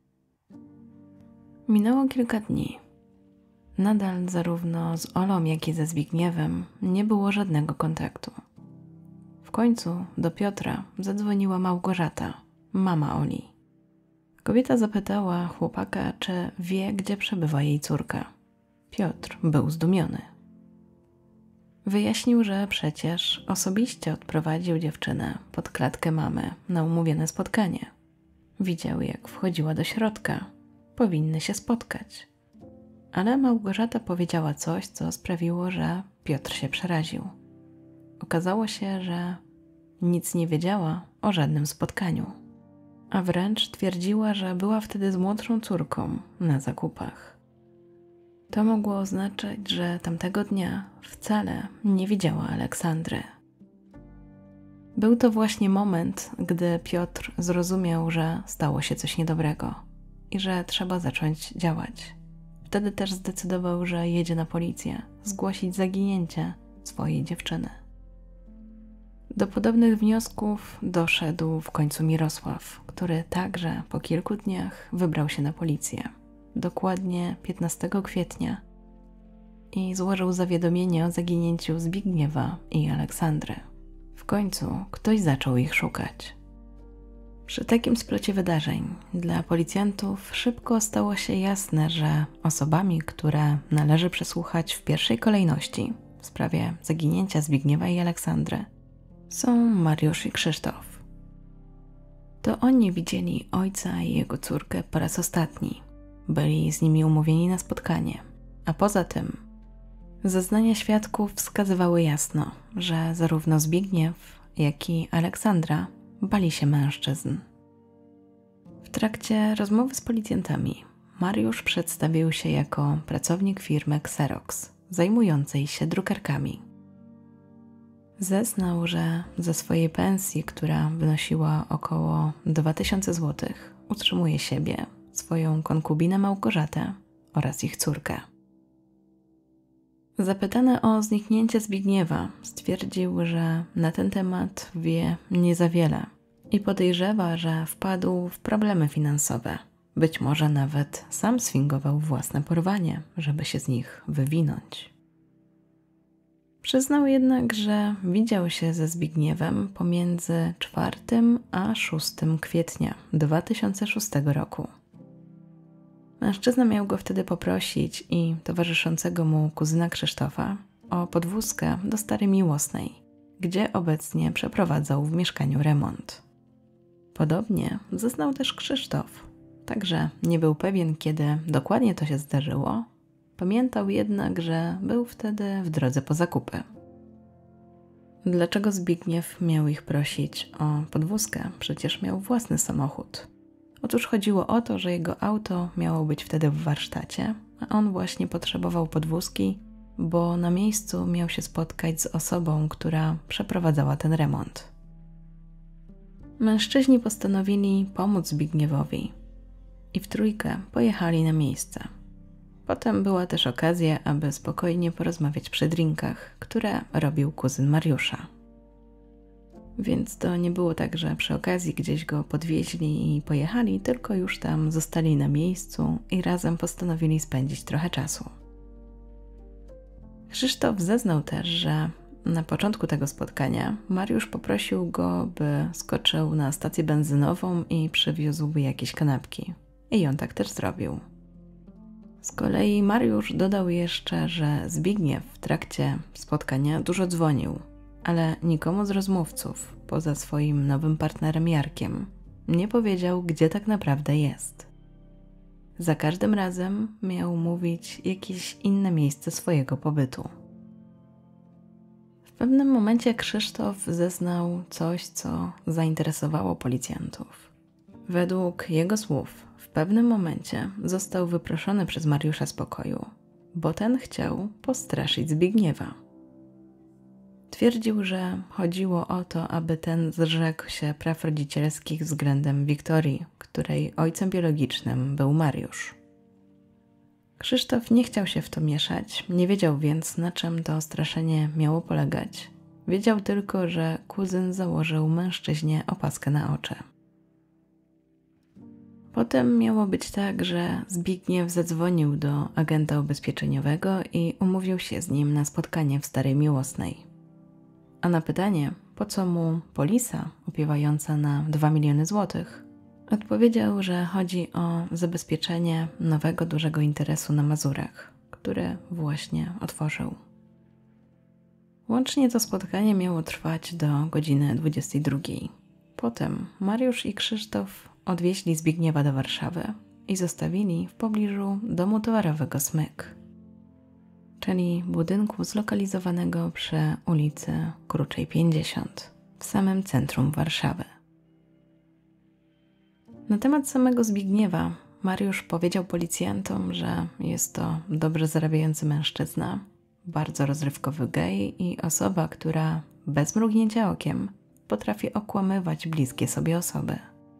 Speaker 1: Minęło kilka dni. Nadal zarówno z Olą, jak i ze Zbigniewem nie było żadnego kontaktu. W końcu do Piotra zadzwoniła Małgorzata, mama Oli. Kobieta zapytała chłopaka, czy wie, gdzie przebywa jej córka. Piotr był zdumiony. Wyjaśnił, że przecież osobiście odprowadził dziewczynę pod klatkę mamy na umówione spotkanie. Widział, jak wchodziła do środka. Powinny się spotkać. Ale Małgorzata powiedziała coś, co sprawiło, że Piotr się przeraził. Okazało się, że nic nie wiedziała o żadnym spotkaniu, a wręcz twierdziła, że była wtedy z młodszą córką na zakupach. To mogło oznaczać, że tamtego dnia wcale nie widziała Aleksandry. Był to właśnie moment, gdy Piotr zrozumiał, że stało się coś niedobrego i że trzeba zacząć działać. Wtedy też zdecydował, że jedzie na policję zgłosić zaginięcie swojej dziewczyny. Do podobnych wniosków doszedł w końcu Mirosław, który także po kilku dniach wybrał się na policję, dokładnie piętnastego kwietnia, i złożył zawiadomienie o zaginięciu Zbigniewa i Aleksandry. W końcu ktoś zaczął ich szukać. Przy takim splocie wydarzeń dla policjantów szybko stało się jasne, że osobami, które należy przesłuchać w pierwszej kolejności w sprawie zaginięcia Zbigniewa i Aleksandry, są Mariusz i Krzysztof. To oni widzieli ojca i jego córkę po raz ostatni. Byli z nimi umówieni na spotkanie. A poza tym zeznania świadków wskazywały jasno, że zarówno Zbigniew, jak i Aleksandra bali się mężczyzn. W trakcie rozmowy z policjantami Mariusz przedstawił się jako pracownik firmy Xerox, zajmującej się drukarkami. Zeznał, że ze swojej pensji, która wynosiła około dwa tysiące złotych, utrzymuje siebie, swoją konkubinę Małgorzatę oraz ich córkę. Zapytany o zniknięcie Zbigniewa, stwierdził, że na ten temat wie nie za wiele i podejrzewa, że wpadł w problemy finansowe. Być może nawet sam sfingował własne porwanie, żeby się z nich wywinąć. Przyznał jednak, że widział się ze Zbigniewem pomiędzy czwartego a szóstego kwietnia dwa tysiące szóstego roku. Mężczyzna miał go wtedy poprosić i towarzyszącego mu kuzyna Krzysztofa o podwózkę do Starej Miłosnej, gdzie obecnie przeprowadzał w mieszkaniu remont. Podobnie zeznał też Krzysztof, także nie był pewien, kiedy dokładnie to się zdarzyło. Pamiętał jednak, że był wtedy w drodze po zakupy. Dlaczego Zbigniew miał ich prosić o podwózkę? Przecież miał własny samochód. Otóż chodziło o to, że jego auto miało być wtedy w warsztacie, a on właśnie potrzebował podwózki, bo na miejscu miał się spotkać z osobą, która przeprowadzała ten remont. Mężczyźni postanowili pomóc Zbigniewowi i w trójkę pojechali na miejsce. Potem była też okazja, aby spokojnie porozmawiać przy drinkach, które robił kuzyn Mariusza. Więc to nie było tak, że przy okazji gdzieś go podwieźli i pojechali, tylko już tam zostali na miejscu i razem postanowili spędzić trochę czasu. Krzysztof zeznał też, że na początku tego spotkania Mariusz poprosił go, by skoczył na stację benzynową i przywiózłby jakieś kanapki. I on tak też zrobił. Z kolei Mariusz dodał jeszcze, że Zbigniew w trakcie spotkania dużo dzwonił, ale nikomu z rozmówców, poza swoim nowym partnerem Jarkiem, nie powiedział, gdzie tak naprawdę jest. Za każdym razem miał mówić jakieś inne miejsce swojego pobytu. W pewnym momencie Krzysztof zeznał coś, co zainteresowało policjantów. Według jego słów w pewnym momencie został wyproszony przez Mariusza z pokoju, bo ten chciał postraszyć Zbigniewa. Twierdził, że chodziło o to, aby ten zrzekł się praw rodzicielskich względem Wiktorii, której ojcem biologicznym był Mariusz. Krzysztof nie chciał się w to mieszać, nie wiedział więc, na czym to straszenie miało polegać. Wiedział tylko, że kuzyn założył mężczyźnie opaskę na oczy. Potem miało być tak, że Zbigniew zadzwonił do agenta ubezpieczeniowego i umówił się z nim na spotkanie w Starej Miłosnej. A na pytanie, po co mu polisa opiewająca na dwa miliony złotych, odpowiedział, że chodzi o zabezpieczenie nowego dużego interesu na Mazurach, który właśnie otworzył. Łącznie to spotkanie miało trwać do godziny dwudziestej drugiej. Potem Mariusz i Krzysztof odwieźli Zbigniewa do Warszawy i zostawili w pobliżu domu towarowego Smyk, czyli budynku zlokalizowanego przy ulicy Kruczej pięćdziesiąt, w samym centrum Warszawy. Na temat samego Zbigniewa Mariusz powiedział policjantom, że jest to dobrze zarabiający mężczyzna, bardzo rozrywkowy gej i osoba, która bez mrugnięcia okiem potrafi okłamywać bliskie sobie osoby.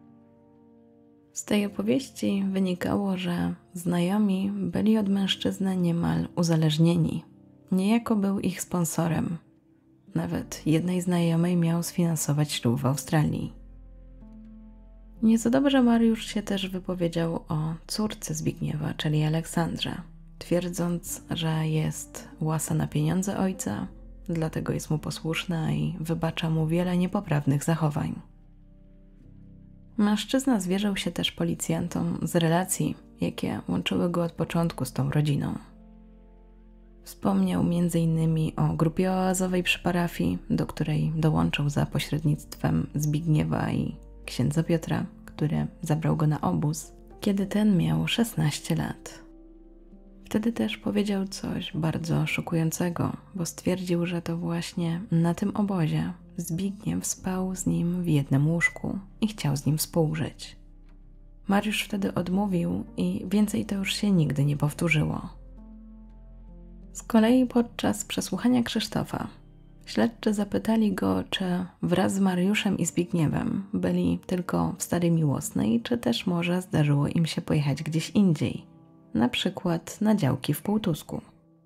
Speaker 1: Z tej opowieści wynikało, że znajomi byli od mężczyzny niemal uzależnieni. Niejako był ich sponsorem. Nawet jednej znajomej miał sfinansować ślub w Australii. Nie za dobrze Mariusz się też wypowiedział o córce Zbigniewa, czyli Aleksandrze, twierdząc, że jest łasa na pieniądze ojca, dlatego jest mu posłuszna i wybacza mu wiele niepoprawnych zachowań. Mężczyzna zwierzył się też policjantom z relacji, jakie łączyły go od początku z tą rodziną. Wspomniał między innymi o grupie oazowej przy parafii, do której dołączył za pośrednictwem Zbigniewa i księdza Piotra, który zabrał go na obóz, kiedy ten miał szesnaście lat. Wtedy też powiedział coś bardzo szokującego, bo stwierdził, że to właśnie na tym obozie Zbigniew spał z nim w jednym łóżku i chciał z nim współżyć. Mariusz wtedy odmówił i więcej to już się nigdy nie powtórzyło. Z kolei podczas przesłuchania Krzysztofa śledczy zapytali go, czy wraz z Mariuszem i Zbigniewem byli tylko w Starej Miłosnej, czy też może zdarzyło im się pojechać gdzieś indziej, na przykład na działki w Półtusku.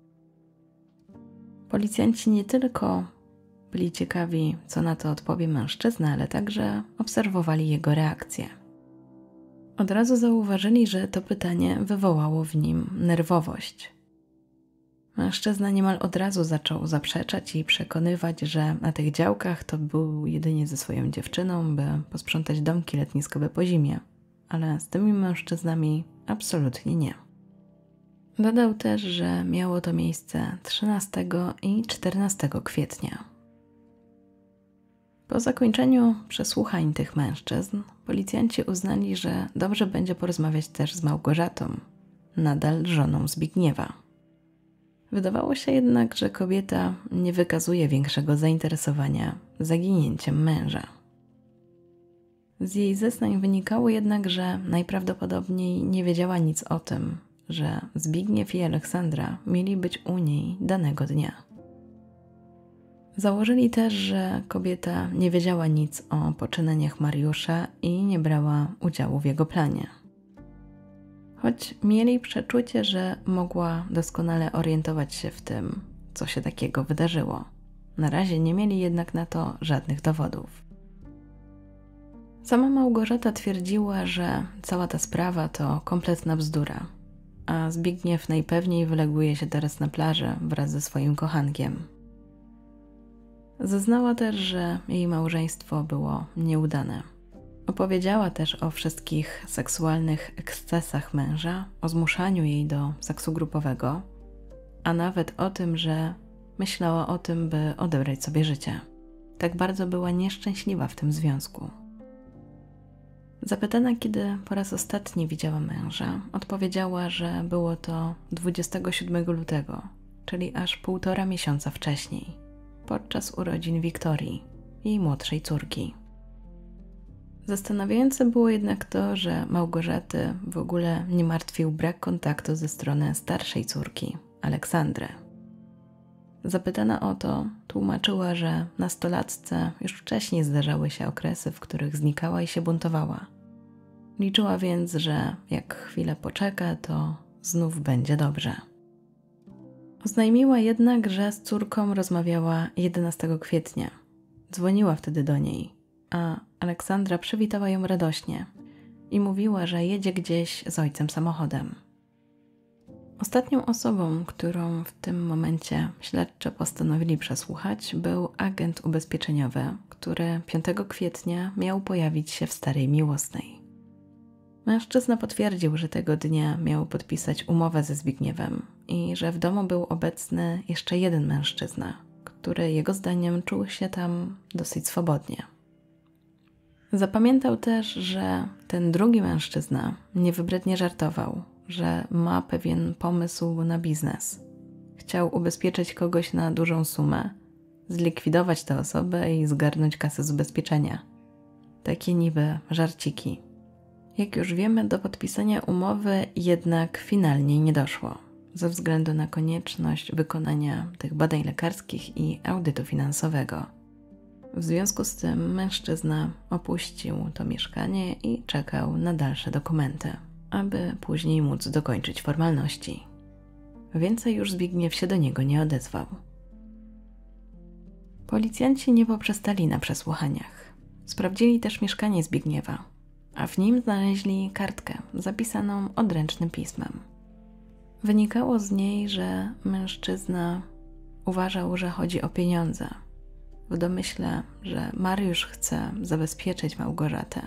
Speaker 1: Policjanci nie tylko byli ciekawi, co na to odpowie mężczyzna, ale także obserwowali jego reakcję. Od razu zauważyli, że to pytanie wywołało w nim nerwowość. Mężczyzna niemal od razu zaczął zaprzeczać i przekonywać, że na tych działkach to był jedynie ze swoją dziewczyną, by posprzątać domki letniskowe po zimie, ale z tymi mężczyznami absolutnie nie. Dodał też, że miało to miejsce trzynastego i czternastego kwietnia. Po zakończeniu przesłuchań tych mężczyzn, policjanci uznali, że dobrze będzie porozmawiać też z Małgorzatą, nadal żoną Zbigniewa. Wydawało się jednak, że kobieta nie wykazuje większego zainteresowania zaginięciem męża. Z jej zeznań wynikało jednak, że najprawdopodobniej nie wiedziała nic o tym, że Zbigniew i Aleksandra mieli być u niej danego dnia. Założyli też, że kobieta nie wiedziała nic o poczynaniach Mariusza i nie brała udziału w jego planie. Choć mieli przeczucie, że mogła doskonale orientować się w tym, co się takiego wydarzyło. Na razie nie mieli jednak na to żadnych dowodów. Sama Małgorzata twierdziła, że cała ta sprawa to kompletna bzdura, a Zbigniew najpewniej wyleguje się teraz na plaży wraz ze swoim kochankiem. Zeznała też, że jej małżeństwo było nieudane. Opowiedziała też o wszystkich seksualnych ekscesach męża, o zmuszaniu jej do seksu grupowego, a nawet o tym, że myślała o tym, by odebrać sobie życie. Tak bardzo była nieszczęśliwa w tym związku. Zapytana, kiedy po raz ostatni widziała męża, odpowiedziała, że było to dwudziestego siódmego lutego, czyli aż półtora miesiąca wcześniej, podczas urodzin Wiktorii, jej młodszej córki. Zastanawiające było jednak to, że Małgorzaty w ogóle nie martwił brak kontaktu ze strony starszej córki, Aleksandry. Zapytana o to, tłumaczyła, że nastolatce już wcześniej zdarzały się okresy, w których znikała i się buntowała. Liczyła więc, że jak chwilę poczeka, to znów będzie dobrze. Oznajmiła jednak, że z córką rozmawiała jedenastego kwietnia. Dzwoniła wtedy do niej, a Aleksandra przywitała ją radośnie i mówiła, że jedzie gdzieś z ojcem samochodem. Ostatnią osobą, którą w tym momencie śledczy postanowili przesłuchać, był agent ubezpieczeniowy, który piątego kwietnia miał pojawić się w Starej Miłosnej. Mężczyzna potwierdził, że tego dnia miał podpisać umowę ze Zbigniewem i że w domu był obecny jeszcze jeden mężczyzna, który jego zdaniem czuł się tam dosyć swobodnie. Zapamiętał też, że ten drugi mężczyzna niewybrednie żartował, że ma pewien pomysł na biznes. Chciał ubezpieczyć kogoś na dużą sumę, zlikwidować tę osobę i zgarnąć kasę z ubezpieczenia. Takie niby żarciki. Jak już wiemy, do podpisania umowy jednak finalnie nie doszło, ze względu na konieczność wykonania tych badań lekarskich i audytu finansowego. W związku z tym mężczyzna opuścił to mieszkanie i czekał na dalsze dokumenty, aby później móc dokończyć formalności. Więcej już Zbigniew się do niego nie odezwał. Policjanci nie poprzestali na przesłuchaniach. Sprawdzili też mieszkanie Zbigniewa, a w nim znaleźli kartkę zapisaną odręcznym pismem. Wynikało z niej, że mężczyzna uważał, że chodzi o pieniądze, w domyśle, że Mariusz chce zabezpieczyć Małgorzatę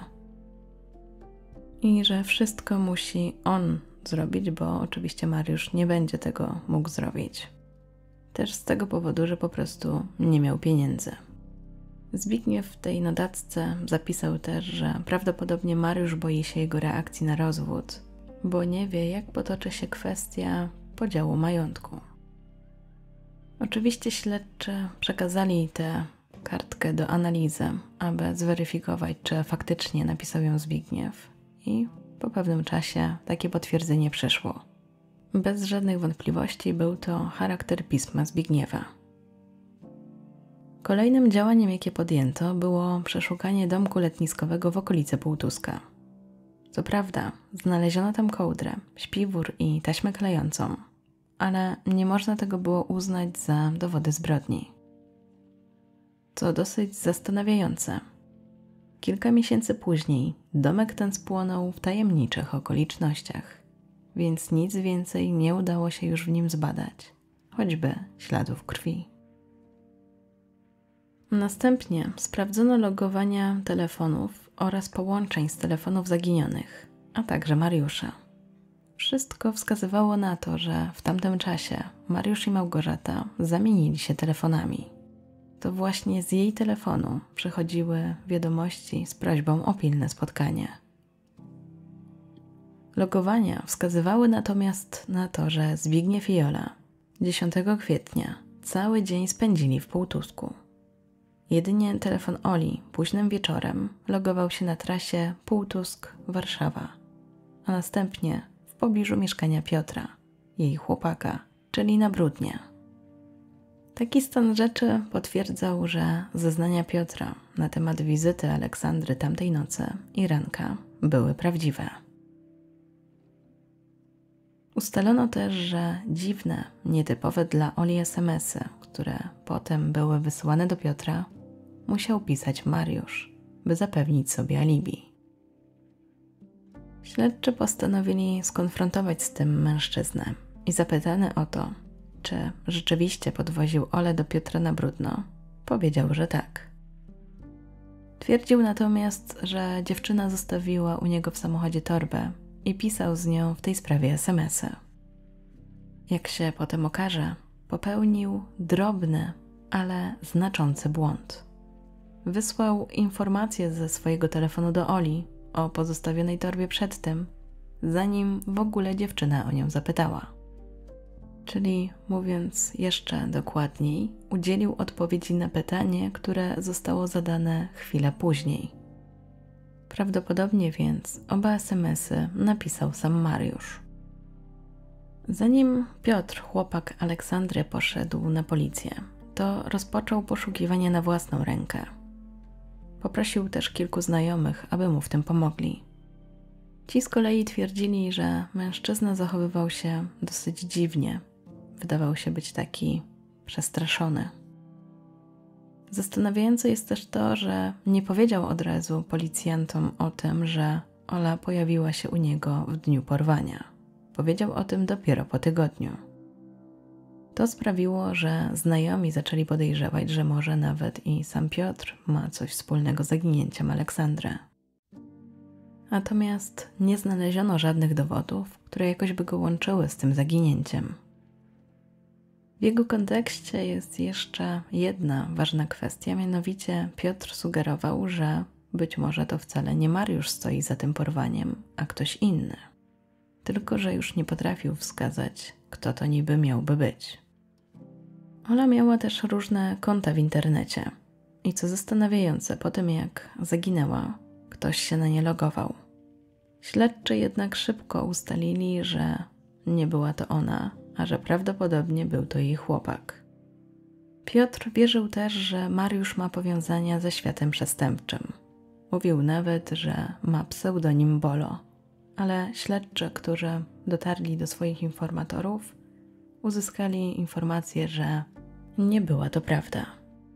Speaker 1: i że wszystko musi on zrobić, bo oczywiście Mariusz nie będzie tego mógł zrobić. Też z tego powodu, że po prostu nie miał pieniędzy. Zbigniew w tej notatce zapisał też, że prawdopodobnie Mariusz boi się jego reakcji na rozwód, bo nie wie, jak potoczy się kwestia podziału majątku. Oczywiście śledczy przekazali tę kartkę do analizy, aby zweryfikować, czy faktycznie napisał ją Zbigniew, i po pewnym czasie takie potwierdzenie przyszło. Bez żadnych wątpliwości był to charakter pisma Zbigniewa. Kolejnym działaniem, jakie podjęto, było przeszukanie domku letniskowego w okolicy Półtuska. Co prawda, znaleziono tam kołdrę, śpiwór i taśmę klejącą, ale nie można tego było uznać za dowody zbrodni. Co dosyć zastanawiające. Kilka miesięcy później domek ten spłonął w tajemniczych okolicznościach, więc nic więcej nie udało się już w nim zbadać, choćby śladów krwi. Następnie sprawdzono logowania telefonów oraz połączeń z telefonów zaginionych, a także Mariusza. Wszystko wskazywało na to, że w tamtym czasie Mariusz i Małgorzata zamienili się telefonami. To właśnie z jej telefonu przychodziły wiadomości z prośbą o pilne spotkanie. Logowania wskazywały natomiast na to, że Zbigniew i Jola dziesiątego kwietnia cały dzień spędzili w Półtusku. Jedynie telefon Oli późnym wieczorem logował się na trasie Półtusk-Warszawa, a następnie w pobliżu mieszkania Piotra, jej chłopaka, czyli na Bródnie. Taki stan rzeczy potwierdzał, że zeznania Piotra na temat wizyty Aleksandry tamtej nocy i ranka były prawdziwe. Ustalono też, że dziwne, nietypowe dla Oli es em esy, które potem były wysyłane do Piotra, musiał pisać Mariusz, by zapewnić sobie alibi. Śledczy postanowili skonfrontować z tym mężczyznę i zapytany o to, czy rzeczywiście podwoził Olę do Piotra na Bródno, powiedział, że tak. Twierdził natomiast, że dziewczyna zostawiła u niego w samochodzie torbę i pisał z nią w tej sprawie es em esy. Jak się potem okaże, popełnił drobny, ale znaczący błąd. Wysłał informację ze swojego telefonu do Oli, o pozostawionej torbie przed tym, zanim w ogóle dziewczyna o nią zapytała. Czyli, mówiąc jeszcze dokładniej, udzielił odpowiedzi na pytanie, które zostało zadane chwilę później. Prawdopodobnie więc oba es em esy napisał sam Mariusz. Zanim Piotr, chłopak Aleksandry, poszedł na policję, to rozpoczął poszukiwania na własną rękę. Poprosił też kilku znajomych, aby mu w tym pomogli. Ci z kolei twierdzili, że mężczyzna zachowywał się dosyć dziwnie. Wydawał się być taki przestraszony. Zastanawiające jest też to, że nie powiedział od razu policjantom o tym, że Ola pojawiła się u niego w dniu porwania. Powiedział o tym dopiero po tygodniu. To sprawiło, że znajomi zaczęli podejrzewać, że może nawet i sam Piotr ma coś wspólnego z zaginięciem Aleksandry. Natomiast nie znaleziono żadnych dowodów, które jakoś by go łączyły z tym zaginięciem. W jego kontekście jest jeszcze jedna ważna kwestia, mianowicie Piotr sugerował, że być może to wcale nie Mariusz stoi za tym porwaniem, a ktoś inny. Tylko że już nie potrafił wskazać, kto to niby miałby być. Ola miała też różne konta w internecie i co zastanawiające, po tym jak zaginęła, ktoś się na nie logował. Śledczy jednak szybko ustalili, że nie była to ona, a że prawdopodobnie był to jej chłopak. Piotr wierzył też, że Mariusz ma powiązania ze światem przestępczym. Mówił nawet, że ma pseudonim Bolo, ale śledczy, którzy dotarli do swoich informatorów, uzyskali informację, że nie była to prawda.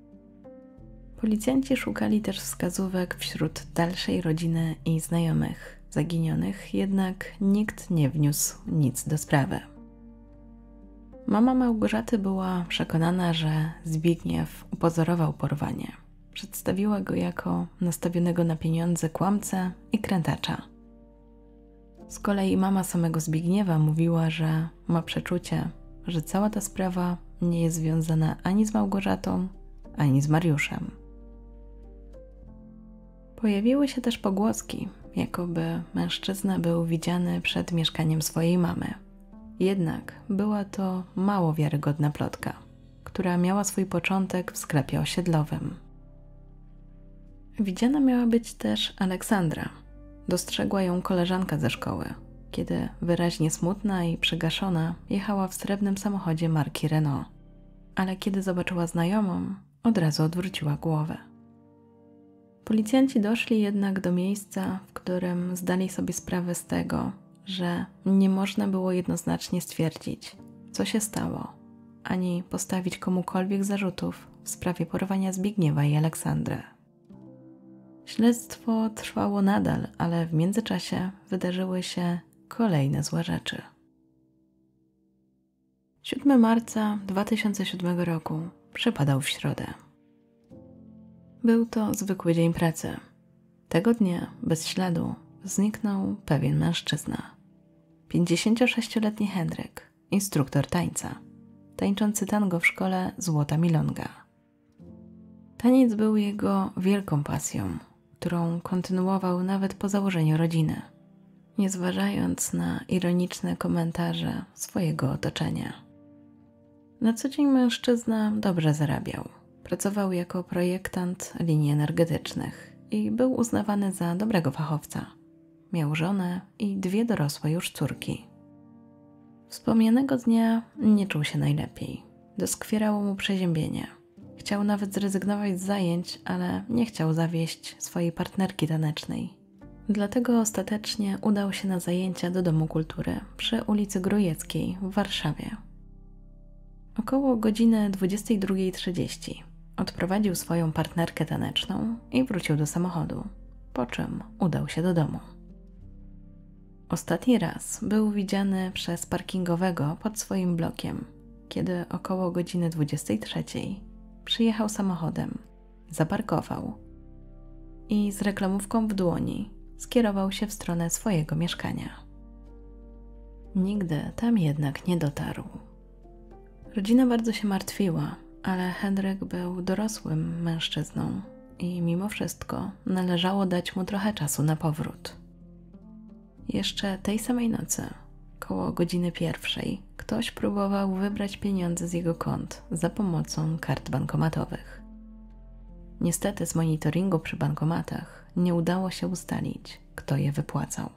Speaker 1: Policjanci szukali też wskazówek wśród dalszej rodziny i znajomych zaginionych, jednak nikt nie wniósł nic do sprawy. Mama Małgorzaty była przekonana, że Zbigniew upozorował porwanie. Przedstawiła go jako nastawionego na pieniądze kłamcę i krętacza. Z kolei mama samego Zbigniewa mówiła, że ma przeczucie, że cała ta sprawa nie jest związana ani z Małgorzatą, ani z Mariuszem. Pojawiły się też pogłoski, jakoby mężczyzna był widziany przed mieszkaniem swojej mamy. Jednak była to mało wiarygodna plotka, która miała swój początek w sklepie osiedlowym. Widziana miała być też Aleksandra. Dostrzegła ją koleżanka ze szkoły, kiedy wyraźnie smutna i przygaszona jechała w srebrnym samochodzie marki Renault. Ale kiedy zobaczyła znajomą, od razu odwróciła głowę. Policjanci doszli jednak do miejsca, w którym zdali sobie sprawę z tego, że nie można było jednoznacznie stwierdzić, co się stało, ani postawić komukolwiek zarzutów w sprawie porwania Zbigniewa i Aleksandry. Śledztwo trwało nadal, ale w międzyczasie wydarzyły się kolejne złe rzeczy. siódmego marca dwa tysiące siódmego roku przypadał w środę. Był to zwykły dzień pracy. Tego dnia bez śladu zniknął pewien mężczyzna. pięćdziesięciosześcioletni Henryk, instruktor tańca, tańczący tango w szkole Złota Milonga. Taniec był jego wielką pasją, którą kontynuował nawet po założeniu rodziny, nie zważając na ironiczne komentarze swojego otoczenia. Na co dzień mężczyzna dobrze zarabiał. Pracował jako projektant linii energetycznych i był uznawany za dobrego fachowca. Miał żonę i dwie dorosłe już córki. Wspomnianego dnia nie czuł się najlepiej. Doskwierało mu przeziębienie. Chciał nawet zrezygnować z zajęć, ale nie chciał zawieść swojej partnerki tanecznej. Dlatego ostatecznie udał się na zajęcia do Domu Kultury przy ulicy Grujeckiej w Warszawie. Około godziny dwudziestej drugiej trzydzieści odprowadził swoją partnerkę taneczną i wrócił do samochodu, po czym udał się do domu. Ostatni raz był widziany przez parkingowego pod swoim blokiem, kiedy około godziny dwudziestej trzeciej przyjechał samochodem, zaparkował i z reklamówką w dłoni skierował się w stronę swojego mieszkania. Nigdy tam jednak nie dotarł. Rodzina bardzo się martwiła, ale Henryk był dorosłym mężczyzną i mimo wszystko należało dać mu trochę czasu na powrót. Jeszcze tej samej nocy, koło godziny pierwszej, ktoś próbował wybrać pieniądze z jego kont za pomocą kart bankomatowych. Niestety z monitoringu przy bankomatach nie udało się ustalić, kto je wypłacał.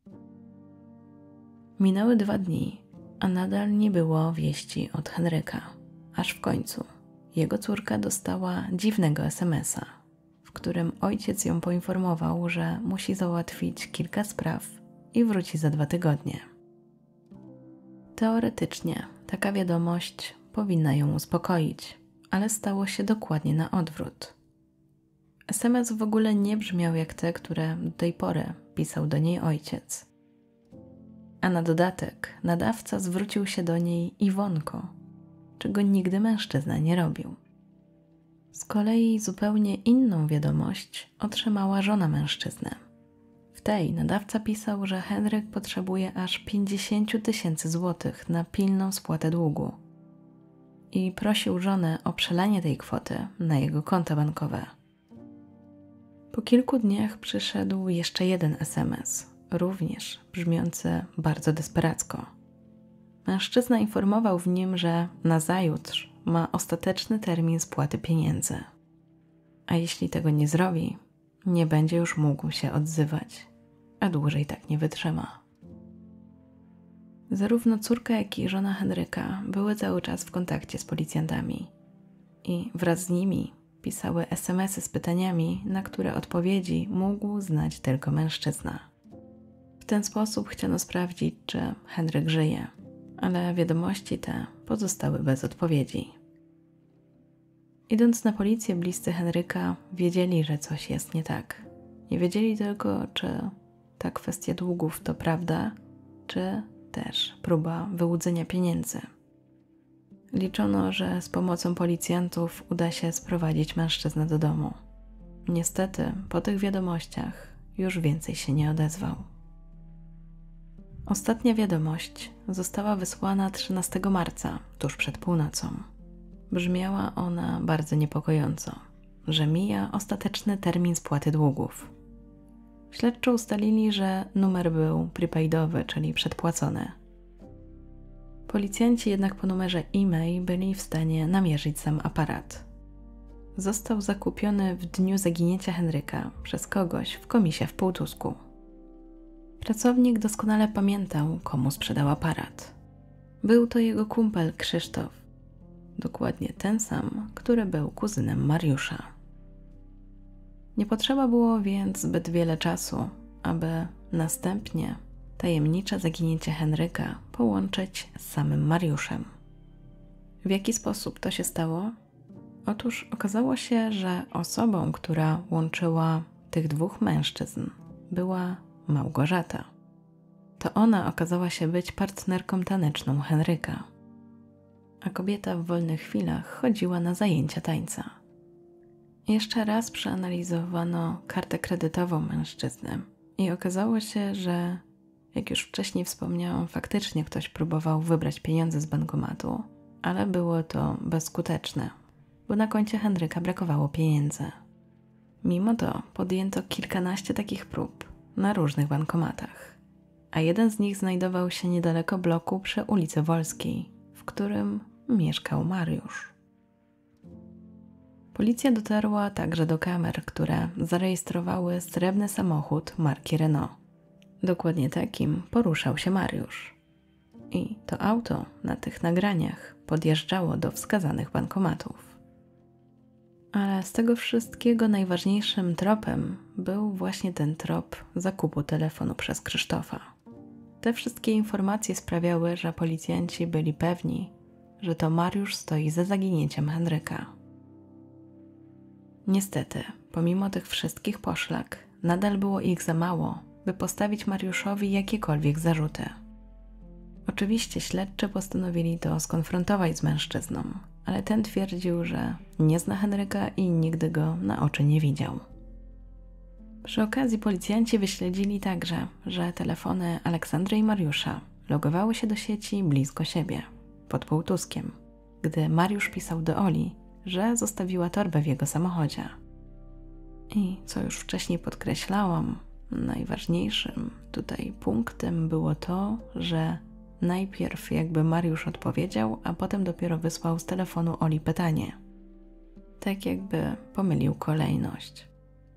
Speaker 1: Minęły dwa dni, a nadal nie było wieści od Henryka, aż w końcu jego córka dostała dziwnego es em es a, w którym ojciec ją poinformował, że musi załatwić kilka spraw i wróci za dwa tygodnie. Teoretycznie taka wiadomość powinna ją uspokoić, ale stało się dokładnie na odwrót. es em es w ogóle nie brzmiał jak te, które do tej pory pisał do niej ojciec. A na dodatek nadawca zwrócił się do niej Iwonko, czego nigdy mężczyzna nie robił. Z kolei zupełnie inną wiadomość otrzymała żona mężczyzny. W tej nadawca pisał, że Henryk potrzebuje aż pięćdziesiąt tysięcy złotych na pilną spłatę długu i prosił żonę o przelanie tej kwoty na jego konta bankowe. Po kilku dniach przyszedł jeszcze jeden es em es, również brzmiący bardzo desperacko. Mężczyzna informował w nim, że nazajutrz ma ostateczny termin spłaty pieniędzy, a jeśli tego nie zrobi, nie będzie już mógł się odzywać, a dłużej tak nie wytrzyma. Zarówno córka, jak i żona Henryka były cały czas w kontakcie z policjantami i wraz z nimi pisały es em esy z pytaniami, na które odpowiedzi mógł znać tylko mężczyzna. W ten sposób chciano sprawdzić, czy Henryk żyje, ale wiadomości te pozostały bez odpowiedzi. Idąc na policję, bliscy Henryka wiedzieli, że coś jest nie tak. Nie wiedzieli tylko, czy ta kwestia długów to prawda, czy też próba wyłudzenia pieniędzy. Liczono, że z pomocą policjantów uda się sprowadzić mężczyznę do domu. Niestety, po tych wiadomościach już więcej się nie odezwał. Ostatnia wiadomość została wysłana trzynastego marca, tuż przed północą. Brzmiała ona bardzo niepokojąco, że mija ostateczny termin spłaty długów. Śledczy ustalili, że numer był prepaidowy, czyli przedpłacony. Policjanci jednak po numerze e-mail byli w stanie namierzyć sam aparat. Został zakupiony w dniu zaginięcia Henryka przez kogoś w komisie w Półtusku. Pracownik doskonale pamiętał, komu sprzedał aparat. Był to jego kumpel Krzysztof, dokładnie ten sam, który był kuzynem Mariusza. Nie potrzeba było więc zbyt wiele czasu, aby następnie tajemnicze zaginięcie Henryka połączyć z samym Mariuszem. W jaki sposób to się stało? Otóż okazało się, że osobą, która łączyła tych dwóch mężczyzn, była Małgorzata. To ona okazała się być partnerką taneczną Henryka, a kobieta w wolnych chwilach chodziła na zajęcia tańca. Jeszcze raz przeanalizowano kartę kredytową mężczyzny i okazało się, że, jak już wcześniej wspomniałam, faktycznie ktoś próbował wybrać pieniądze z bankomatu, ale było to bezskuteczne, bo na koncie Henryka brakowało pieniędzy. Mimo to podjęto kilkanaście takich prób na różnych bankomatach, a jeden z nich znajdował się niedaleko bloku przy ulicy Wolskiej, w którym mieszkał Mariusz. Policja dotarła także do kamer, które zarejestrowały srebrny samochód marki Renault. Dokładnie takim poruszał się Mariusz. I to auto na tych nagraniach podjeżdżało do wskazanych bankomatów. Ale z tego wszystkiego najważniejszym tropem był właśnie ten trop zakupu telefonu przez Krzysztofa. Te wszystkie informacje sprawiały, że policjanci byli pewni, że to Mariusz stoi za zaginięciem Henryka. Niestety, pomimo tych wszystkich poszlak, nadal było ich za mało, by postawić Mariuszowi jakiekolwiek zarzuty. Oczywiście śledczy postanowili to skonfrontować z mężczyzną, ale ten twierdził, że nie zna Henryka i nigdy go na oczy nie widział. Przy okazji policjanci wyśledzili także, że telefony Aleksandry i Mariusza logowały się do sieci blisko siebie, pod Półtuskiem, gdy Mariusz pisał do Oli, że zostawiła torbę w jego samochodzie. I co już wcześniej podkreślałam, najważniejszym tutaj punktem było to, że najpierw jakby Mariusz odpowiedział, a potem dopiero wysłał z telefonu Oli pytanie. Tak jakby pomylił kolejność.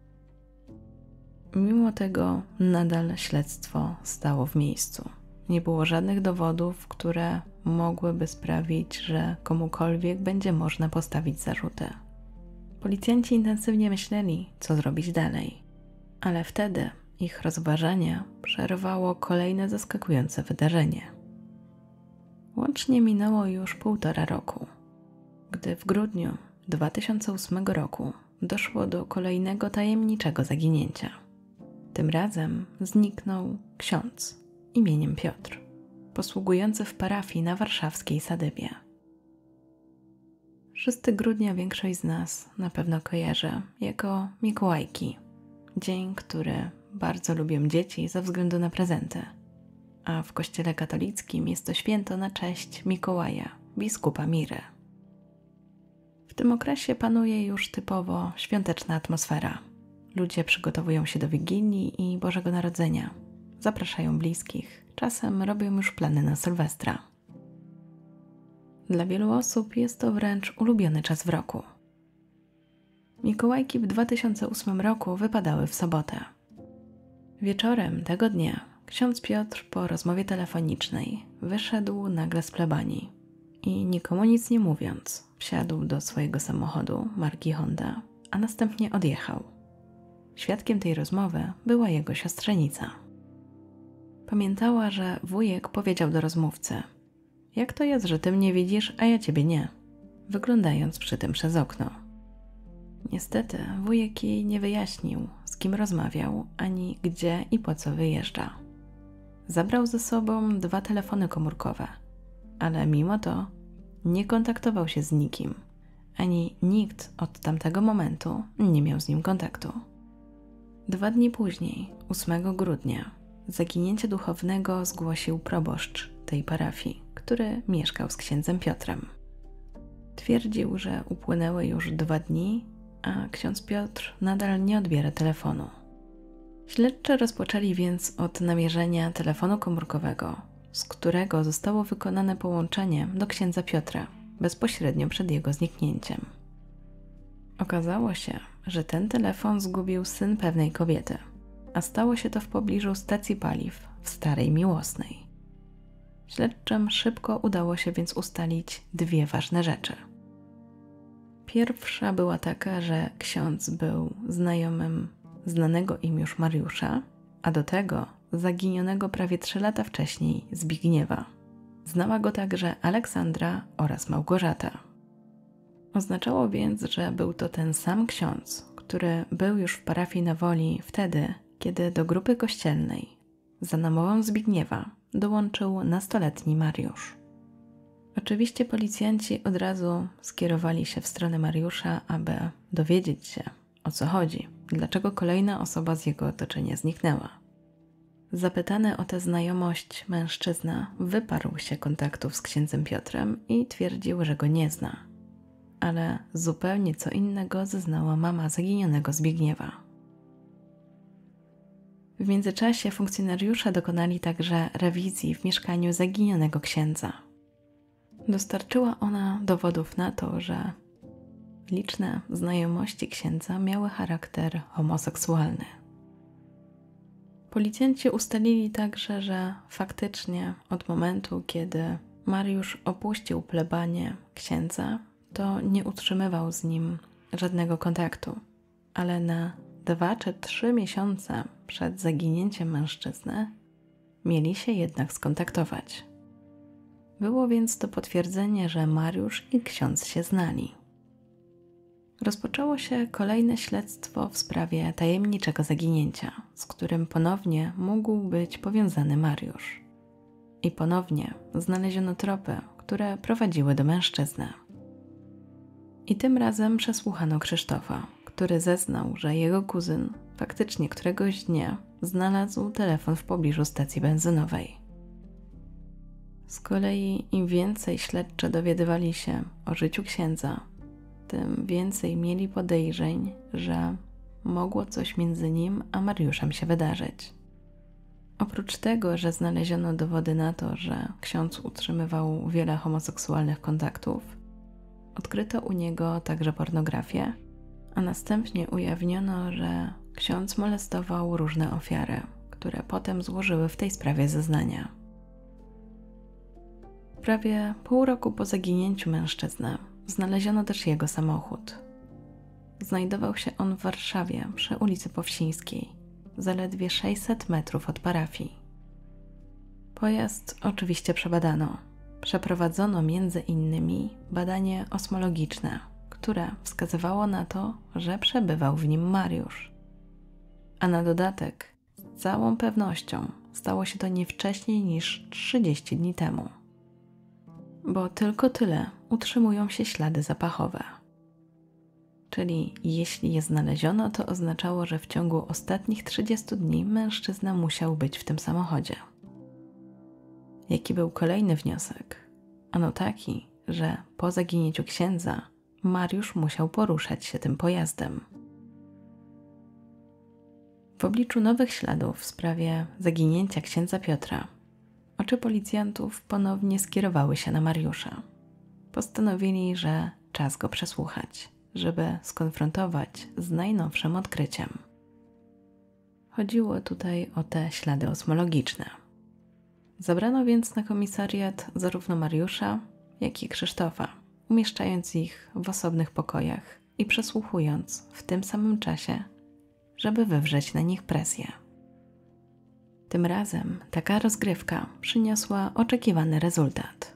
Speaker 1: Mimo tego nadal śledztwo stało w miejscu. Nie było żadnych dowodów, które mogłyby sprawić, że komukolwiek będzie można postawić zarzuty. Policjanci intensywnie myśleli, co zrobić dalej, ale wtedy ich rozważania przerwało kolejne zaskakujące wydarzenie. Łącznie minęło już półtora roku, gdy w grudniu dwa tysiące ósmego roku doszło do kolejnego tajemniczego zaginięcia. Tym razem zniknął ksiądz imieniem Piotr, posługujący w parafii na warszawskiej Sadybie. szóstego grudnia większość z nas na pewno kojarzy jako Mikołajki, dzień, który bardzo lubią dzieci ze względu na prezenty, a w kościele katolickim jest to święto na cześć Mikołaja, biskupa Miry. W tym okresie panuje już typowo świąteczna atmosfera. Ludzie przygotowują się do Wigilii i Bożego Narodzenia, zapraszają bliskich, czasem robią już plany na Sylwestra. Dla wielu osób jest to wręcz ulubiony czas w roku. Mikołajki w dwa tysiące ósmym roku wypadały w sobotę. Wieczorem tego dnia ksiądz Piotr po rozmowie telefonicznej wyszedł nagle z plebanii i nikomu nic nie mówiąc wsiadł do swojego samochodu marki Honda, a następnie odjechał. Świadkiem tej rozmowy była jego siostrzenica. Pamiętała, że wujek powiedział do rozmówcy: jak to jest, że ty mnie widzisz, a ja ciebie nie? Wyglądając przy tym przez okno. Niestety wujek jej nie wyjaśnił, z kim rozmawiał, ani gdzie i po co wyjeżdża. Zabrał ze sobą dwa telefony komórkowe, ale mimo to nie kontaktował się z nikim, ani nikt od tamtego momentu nie miał z nim kontaktu. Dwa dni później, ósmego grudnia, zaginięcie duchownego zgłosił proboszcz tej parafii, który mieszkał z księdzem Piotrem. Twierdził, że upłynęły już dwa dni, a ksiądz Piotr nadal nie odbiera telefonu. Śledczy rozpoczęli więc od namierzenia telefonu komórkowego, z którego zostało wykonane połączenie do księdza Piotra bezpośrednio przed jego zniknięciem. Okazało się, że ten telefon zgubił syn pewnej kobiety, a stało się to w pobliżu stacji paliw w Starej Miłosnej. Śledczym szybko udało się więc ustalić dwie ważne rzeczy. Pierwsza była taka, że ksiądz był znajomym znanego im już Mariusza, a do tego zaginionego prawie trzy lata wcześniej Zbigniewa. Znała go także Aleksandra oraz Małgorzata. Oznaczało więc, że był to ten sam ksiądz, który był już w parafii na Woli wtedy, kiedy do grupy kościelnej za namową Zbigniewa dołączył nastoletni Mariusz. Oczywiście policjanci od razu skierowali się w stronę Mariusza, aby dowiedzieć się, o co chodzi, dlaczego kolejna osoba z jego otoczenia zniknęła. Zapytany o tę znajomość mężczyzna wyparł się kontaktów z księdzem Piotrem i twierdził, że go nie zna. Ale zupełnie co innego zeznała mama zaginionego Zbigniewa. W międzyczasie funkcjonariusze dokonali także rewizji w mieszkaniu zaginionego księdza. Dostarczyła ona dowodów na to, że liczne znajomości księdza miały charakter homoseksualny. Policjanci ustalili także, że faktycznie od momentu, kiedy Mariusz opuścił plebanię księdza, to nie utrzymywał z nim żadnego kontaktu, ale na dwa czy trzy miesiące przed zaginięciem mężczyzny mieli się jednak skontaktować. Było więc to potwierdzenie, że Mariusz i ksiądz się znali. Rozpoczęło się kolejne śledztwo w sprawie tajemniczego zaginięcia, z którym ponownie mógł być powiązany Mariusz. I ponownie znaleziono tropy, które prowadziły do mężczyzny. I tym razem przesłuchano Krzysztofa, który zeznał, że jego kuzyn faktycznie któregoś dnia znalazł telefon w pobliżu stacji benzynowej. Z kolei im więcej śledczy dowiadywali się o życiu księdza, tym więcej mieli podejrzeń, że mogło coś między nim a Mariuszem się wydarzyć. Oprócz tego, że znaleziono dowody na to, że ksiądz utrzymywał wiele homoseksualnych kontaktów, odkryto u niego także pornografię, a następnie ujawniono, że ksiądz molestował różne ofiary, które potem złożyły w tej sprawie zeznania. Prawie pół roku po zaginięciu mężczyzny znaleziono też jego samochód. Znajdował się on w Warszawie przy ulicy Powsińskiej, zaledwie sześćset metrów od parafii. Pojazd oczywiście przebadano. Przeprowadzono między innymi badanie osmologiczne, które wskazywało na to, że przebywał w nim Mariusz. A na dodatek, z całą pewnością, stało się to nie wcześniej niż trzydzieści dni temu. Bo tylko tyle utrzymują się ślady zapachowe. Czyli jeśli je znaleziono, to oznaczało, że w ciągu ostatnich trzydziestu dni mężczyzna musiał być w tym samochodzie. Jaki był kolejny wniosek? Ano taki, że po zaginięciu księdza Mariusz musiał poruszać się tym pojazdem. W obliczu nowych śladów w sprawie zaginięcia księdza Piotra oczy policjantów ponownie skierowały się na Mariusza. Postanowili, że czas go przesłuchać, żeby skonfrontować z najnowszym odkryciem. Chodziło tutaj o te ślady osmologiczne. Zabrano więc na komisariat zarówno Mariusza, jak i Krzysztofa, umieszczając ich w osobnych pokojach i przesłuchując w tym samym czasie, żeby wywrzeć na nich presję. Tym razem taka rozgrywka przyniosła oczekiwany rezultat.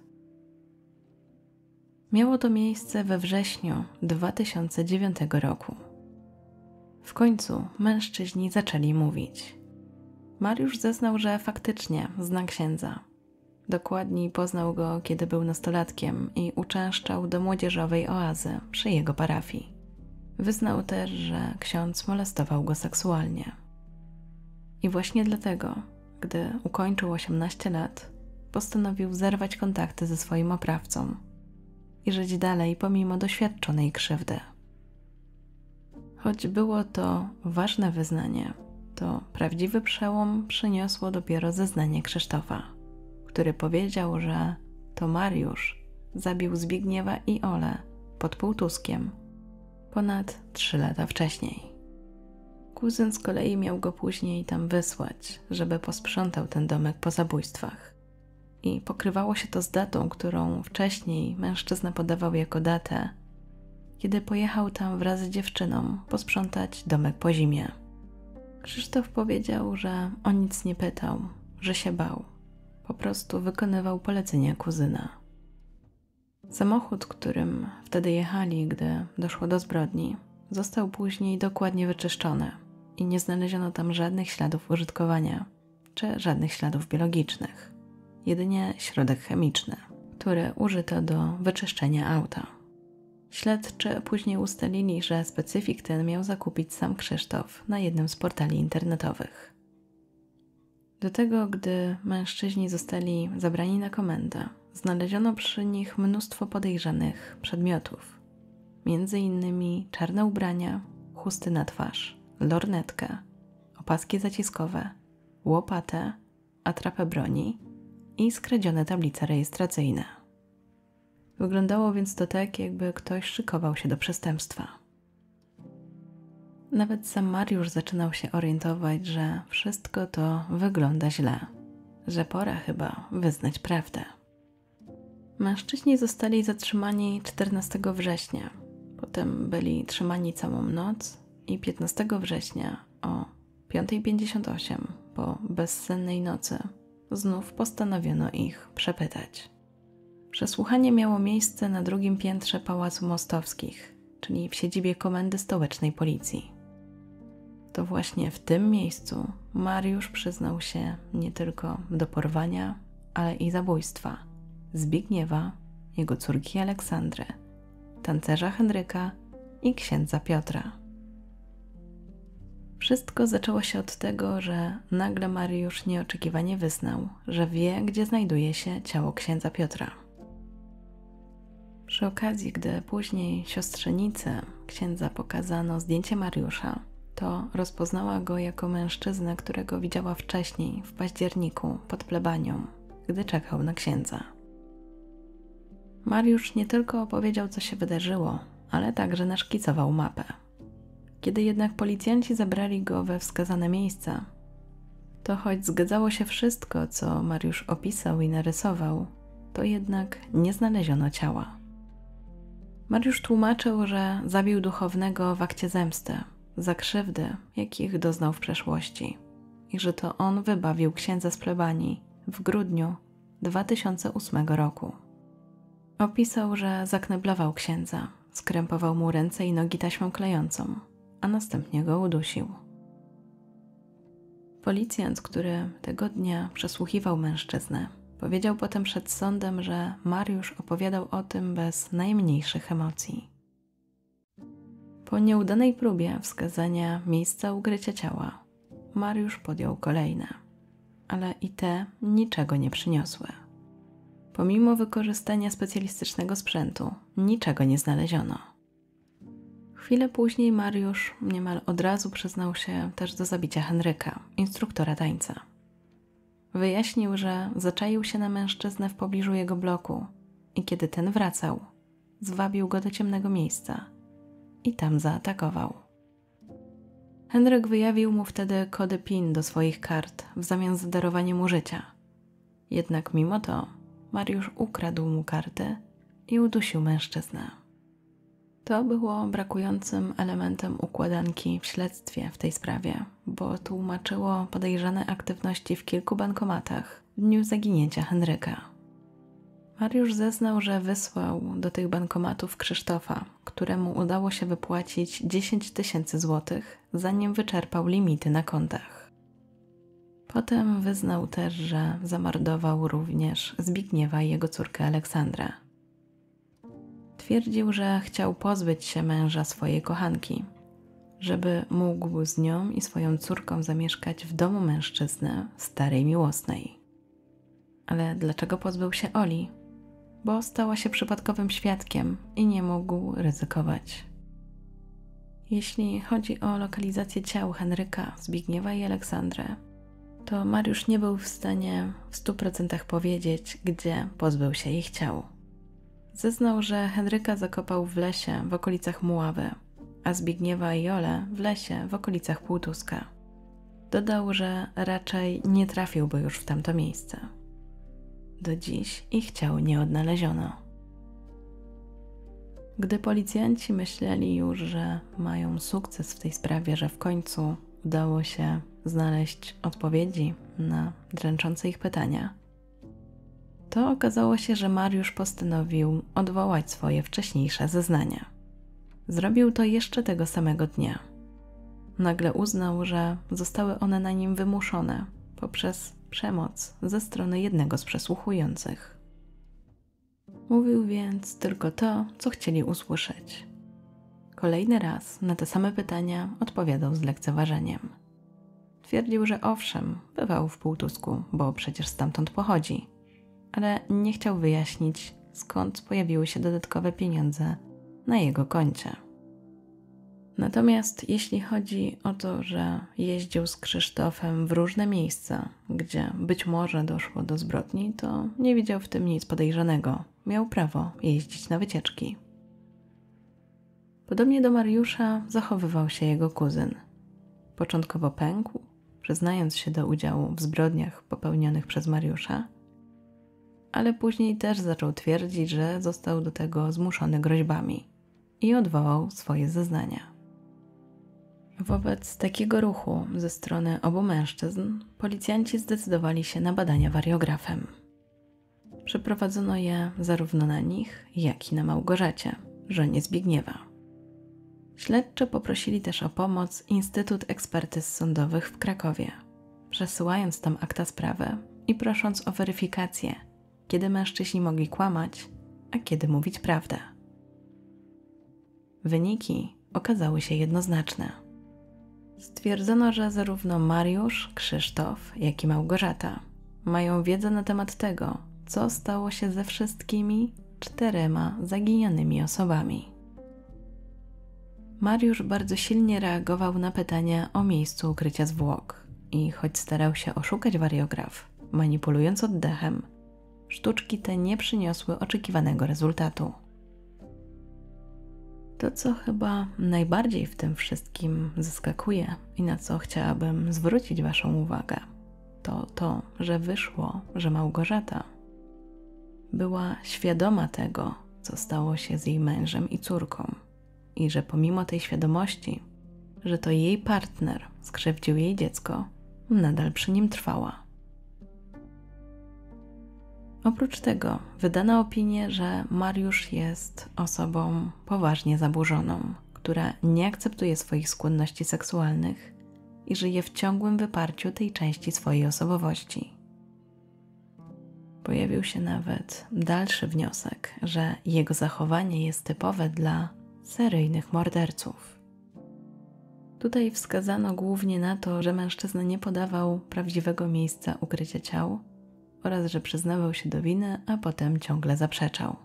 Speaker 1: Miało to miejsce we wrześniu dwa tysiące dziewiątego roku. W końcu mężczyźni zaczęli mówić. Mariusz zeznał, że faktycznie zna księdza. Dokładniej poznał go, kiedy był nastolatkiem i uczęszczał do młodzieżowej oazy przy jego parafii. Wyznał też, że ksiądz molestował go seksualnie. I właśnie dlatego, gdy ukończył osiemnaście lat, postanowił zerwać kontakty ze swoim oprawcą i żyć dalej pomimo doświadczonej krzywdy. Choć było to ważne wyznanie, to prawdziwy przełom przyniosło dopiero zeznanie Krzysztofa, który powiedział, że to Mariusz zabił Zbigniewa i Olę pod Półtuskiem ponad trzy lata wcześniej. Kuzyn z kolei miał go później tam wysłać, żeby posprzątał ten domek po zabójstwach. I pokrywało się to z datą, którą wcześniej mężczyzna podawał jako datę, kiedy pojechał tam wraz z dziewczyną posprzątać domek po zimie. Krzysztof powiedział, że o nic nie pytał, że się bał. Po prostu wykonywał polecenia kuzyna. Samochód, którym wtedy jechali, gdy doszło do zbrodni, został później dokładnie wyczyszczony i nie znaleziono tam żadnych śladów użytkowania czy żadnych śladów biologicznych. Jedynie środek chemiczny, który użyto do wyczyszczenia auta. Śledczy później ustalili, że specyfik ten miał zakupić sam Krzysztof na jednym z portali internetowych. Do tego, gdy mężczyźni zostali zabrani na komendę, znaleziono przy nich mnóstwo podejrzanych przedmiotów. Między innymi czarne ubrania, chusty na twarz, lornetkę, opaski zaciskowe, łopatę, atrapę broni i skradzione tablice rejestracyjne. Wyglądało więc to tak, jakby ktoś szykował się do przestępstwa. Nawet sam Mariusz zaczynał się orientować, że wszystko to wygląda źle, że pora chyba wyznać prawdę. Mężczyźni zostali zatrzymani czternastego września, potem byli trzymani całą noc i piętnastego września o piąta pięćdziesiąt osiem po bezsennej nocy znów postanowiono ich przepytać. Przesłuchanie miało miejsce na drugim piętrze Pałacu Mostowskich, czyli w siedzibie Komendy Stołecznej Policji. To właśnie w tym miejscu Mariusz przyznał się nie tylko do porwania, ale i zabójstwa Zbigniewa, jego córki Aleksandry, tancerza Henryka i księdza Piotra. Wszystko zaczęło się od tego, że nagle Mariusz nieoczekiwanie wyznał, że wie, gdzie znajduje się ciało księdza Piotra. Przy okazji, gdy później siostrzenicy księdza pokazano zdjęcie Mariusza, to rozpoznała go jako mężczyznę, którego widziała wcześniej w październiku pod plebanią, gdy czekał na księdza. Mariusz nie tylko opowiedział, co się wydarzyło, ale także naszkicował mapę. Kiedy jednak policjanci zabrali go we wskazane miejsca, to choć zgadzało się wszystko, co Mariusz opisał i narysował, to jednak nie znaleziono ciała. Mariusz tłumaczył, że zabił duchownego w akcie zemsty za krzywdy, jakich doznał w przeszłości, i że to on wybawił księdza z plebanii w grudniu dwa tysiące ósmego roku. Opisał, że zakneblował księdza, skrępował mu ręce i nogi taśmą klejącą, a następnie go udusił. Policjant, który tego dnia przesłuchiwał mężczyznę, powiedział potem przed sądem, że Mariusz opowiadał o tym bez najmniejszych emocji. Po nieudanej próbie wskazania miejsca ukrycia ciała, Mariusz podjął kolejne, ale i te niczego nie przyniosły. Pomimo wykorzystania specjalistycznego sprzętu, niczego nie znaleziono. Chwilę później Mariusz niemal od razu przyznał się też do zabicia Henryka, instruktora tańca. Wyjaśnił, że zaczaił się na mężczyznę w pobliżu jego bloku i kiedy ten wracał, zwabił go do ciemnego miejsca i tam zaatakował. Henryk wyjawił mu wtedy kody PIN do swoich kart w zamian za darowanie mu życia. Jednak mimo to Mariusz ukradł mu karty i udusił mężczyznę. To było brakującym elementem układanki w śledztwie w tej sprawie, bo tłumaczyło podejrzane aktywności w kilku bankomatach w dniu zaginięcia Henryka. Mariusz zeznał, że wysłał do tych bankomatów Krzysztofa, któremu udało się wypłacić dziesięć tysięcy złotych, zanim wyczerpał limity na kontach. Potem wyznał też, że zamordował również Zbigniewa i jego córkę Aleksandrę. Twierdził, że chciał pozbyć się męża swojej kochanki, żeby mógł z nią i swoją córką zamieszkać w domu mężczyzny starej miłosnej. Ale dlaczego pozbył się Oli? Bo stała się przypadkowym świadkiem i nie mógł ryzykować. Jeśli chodzi o lokalizację ciał Henryka, Zbigniewa i Aleksandry, to Mariusz nie był w stanie w stu procentach powiedzieć, gdzie pozbył się ich ciał. Zeznał, że Henryka zakopał w lesie w okolicach Muławy, a Zbigniewa i Olę w lesie w okolicach Półtuska. Dodał, że raczej nie trafiłby już w tamto miejsce. Do dziś ich ciał nie odnaleziono. Gdy policjanci myśleli już, że mają sukces w tej sprawie, że w końcu udało się znaleźć odpowiedzi na dręczące ich pytania, to okazało się, że Mariusz postanowił odwołać swoje wcześniejsze zeznania. Zrobił to jeszcze tego samego dnia. Nagle uznał, że zostały one na nim wymuszone poprzez przemoc ze strony jednego z przesłuchujących. Mówił więc tylko to, co chcieli usłyszeć. Kolejny raz na te same pytania odpowiadał z lekceważeniem. Twierdził, że owszem, bywał w Półtusku, bo przecież stamtąd pochodzi, ale nie chciał wyjaśnić, skąd pojawiły się dodatkowe pieniądze na jego koncie. Natomiast jeśli chodzi o to, że jeździł z Krzysztofem w różne miejsca, gdzie być może doszło do zbrodni, to nie widział w tym nic podejrzanego. Miał prawo jeździć na wycieczki. Podobnie do Mariusza zachowywał się jego kuzyn. Początkowo pękł, przyznając się do udziału w zbrodniach popełnionych przez Mariusza, ale później też zaczął twierdzić, że został do tego zmuszony groźbami i odwołał swoje zeznania. Wobec takiego ruchu ze strony obu mężczyzn policjanci zdecydowali się na badania wariografem. Przeprowadzono je zarówno na nich, jak i na Małgorzacie, żonie Zbigniewa. Śledczy poprosili też o pomoc Instytut Ekspertyz Sądowych w Krakowie, przesyłając tam akta sprawy i prosząc o weryfikację, kiedy mężczyźni mogli kłamać, a kiedy mówić prawdę. Wyniki okazały się jednoznaczne. Stwierdzono, że zarówno Mariusz, Krzysztof, jak i Małgorzata mają wiedzę na temat tego, co stało się ze wszystkimi czterema zaginionymi osobami. Mariusz bardzo silnie reagował na pytania o miejscu ukrycia zwłok i choć starał się oszukać wariograf, manipulując oddechem, sztuczki te nie przyniosły oczekiwanego rezultatu. To, co chyba najbardziej w tym wszystkim zaskakuje i na co chciałabym zwrócić Waszą uwagę, to to, że wyszło, że Małgorzata była świadoma tego, co stało się z jej mężem i córką i że pomimo tej świadomości, że to jej partner skrzywdził jej dziecko, nadal przy nim trwała. Oprócz tego wydano opinię, że Mariusz jest osobą poważnie zaburzoną, która nie akceptuje swoich skłonności seksualnych i żyje w ciągłym wyparciu tej części swojej osobowości. Pojawił się nawet dalszy wniosek, że jego zachowanie jest typowe dla seryjnych morderców. Tutaj wskazano głównie na to, że mężczyzna nie podawał prawdziwego miejsca ukrycia ciał oraz że przyznawał się do winy, a potem ciągle zaprzeczał.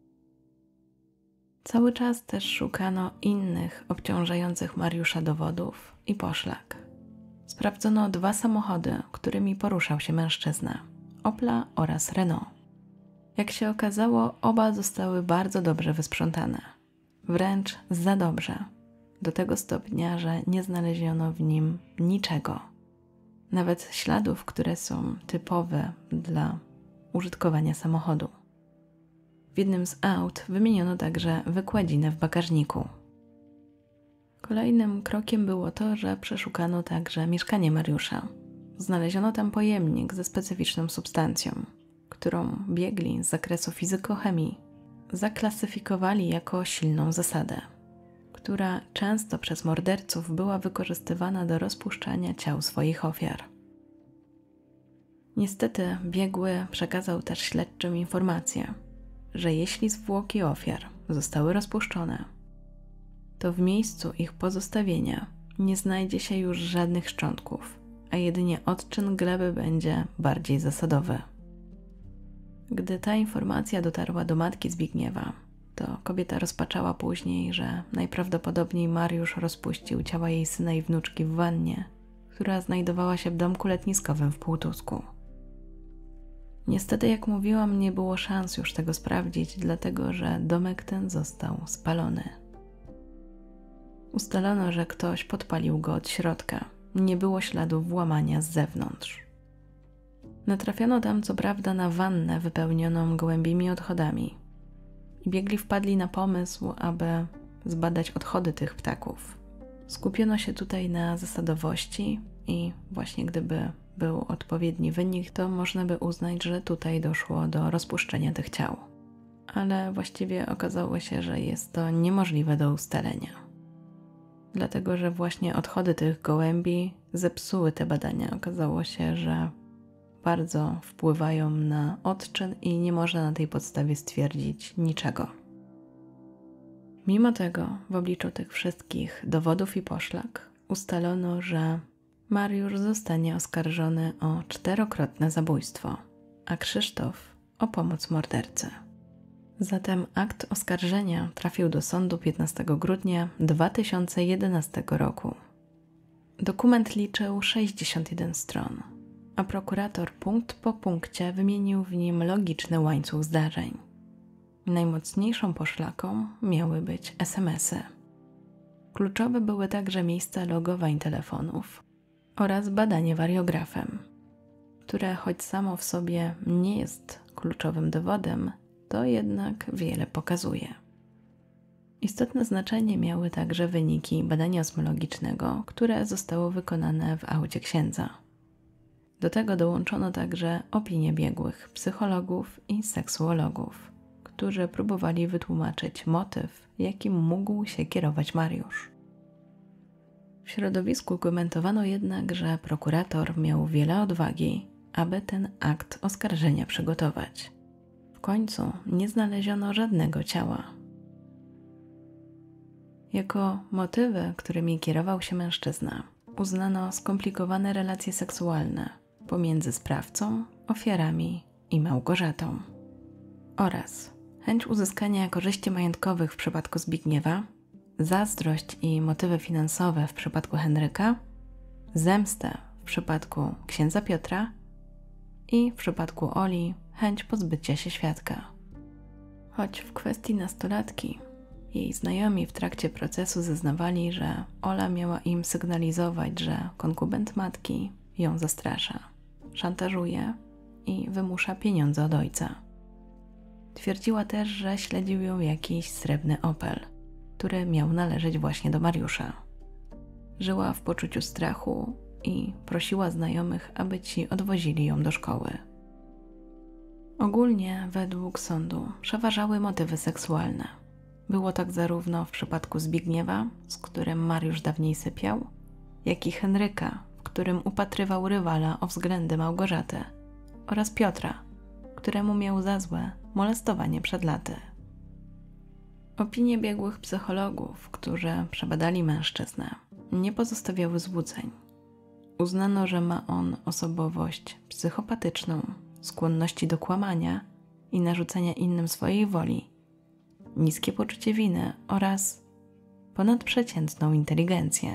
Speaker 1: Cały czas też szukano innych obciążających Mariusza dowodów i poszlak. Sprawdzono dwa samochody, którymi poruszał się mężczyzna, Opla oraz Renault. Jak się okazało, oba zostały bardzo dobrze wysprzątane. Wręcz za dobrze. Do tego stopnia, że nie znaleziono w nim niczego. Nawet śladów, które są typowe dla użytkowania samochodu. W jednym z aut wymieniono także wykładzinę w bagażniku. Kolejnym krokiem było to, że przeszukano także mieszkanie Mariusza. Znaleziono tam pojemnik ze specyficzną substancją, którą biegli z zakresu fizykochemii zaklasyfikowali jako silną zasadę, która często przez morderców była wykorzystywana do rozpuszczania ciał swoich ofiar. Niestety biegły przekazał też śledczym informację, że jeśli zwłoki ofiar zostały rozpuszczone, to w miejscu ich pozostawienia nie znajdzie się już żadnych szczątków, a jedynie odczyn gleby będzie bardziej zasadowy. Gdy ta informacja dotarła do matki Zbigniewa, to kobieta rozpaczała później, że najprawdopodobniej Mariusz rozpuścił ciała jej syna i wnuczki w wannie, która znajdowała się w domku letniskowym w Półtusku. Niestety, jak mówiłam, nie było szans już tego sprawdzić, dlatego że domek ten został spalony. Ustalono, że ktoś podpalił go od środka. Nie było śladów włamania z zewnątrz. Natrafiono tam co prawda na wannę wypełnioną gołębimi odchodami. I biegli wpadli na pomysł, aby zbadać odchody tych ptaków. Skupiono się tutaj na zasadowości i właśnie gdyby był odpowiedni wynik, to można by uznać, że tutaj doszło do rozpuszczenia tych ciał. Ale właściwie okazało się, że jest to niemożliwe do ustalenia. Dlatego, że właśnie odchody tych gołębi zepsuły te badania. Okazało się, że bardzo wpływają na odczyn i nie można na tej podstawie stwierdzić niczego. Mimo tego, w obliczu tych wszystkich dowodów i poszlak, ustalono, że Mariusz zostanie oskarżony o czterokrotne zabójstwo, a Krzysztof o pomoc mordercy. Zatem akt oskarżenia trafił do sądu piętnastego grudnia dwa tysiące jedenastego roku. Dokument liczył sześćdziesiąt jeden stron, a prokurator punkt po punkcie wymienił w nim logiczny łańcuch zdarzeń. Najmocniejszą poszlaką miały być es em esy. Kluczowe były także miejsca logowań telefonów oraz badanie wariografem, które choć samo w sobie nie jest kluczowym dowodem, to jednak wiele pokazuje. Istotne znaczenie miały także wyniki badania osmologicznego, które zostało wykonane w aucie księdza. Do tego dołączono także opinie biegłych psychologów i seksuologów, którzy próbowali wytłumaczyć motyw, jakim mógł się kierować Mariusz. W środowisku komentowano jednak, że prokurator miał wiele odwagi, aby ten akt oskarżenia przygotować. W końcu nie znaleziono żadnego ciała. Jako motywy, którymi kierował się mężczyzna, uznano skomplikowane relacje seksualne pomiędzy sprawcą, ofiarami i Małgorzatą oraz chęć uzyskania korzyści majątkowych w przypadku Zbigniewa, zazdrość i motywy finansowe w przypadku Henryka, zemstę w przypadku księdza Piotra i w przypadku Oli chęć pozbycia się świadka. Choć w kwestii nastolatki jej znajomi w trakcie procesu zeznawali, że Ola miała im sygnalizować, że konkubent matki ją zastrasza, szantażuje i wymusza pieniądze od ojca. Twierdziła też, że śledził ją jakiś srebrny Opel, który miał należeć właśnie do Mariusza. Żyła w poczuciu strachu i prosiła znajomych, aby ci odwozili ją do szkoły. Ogólnie według sądu przeważały motywy seksualne. Było tak zarówno w przypadku Zbigniewa, z którym Mariusz dawniej sypiał, jak i Henryka, w którym upatrywał rywala o względy Małgorzaty, oraz Piotra, któremu miał za złe molestowanie przed laty. Opinie biegłych psychologów, którzy przebadali mężczyznę, nie pozostawiały złudzeń. Uznano, że ma on osobowość psychopatyczną, skłonności do kłamania i narzucenia innym swojej woli, niskie poczucie winy oraz ponadprzeciętną inteligencję.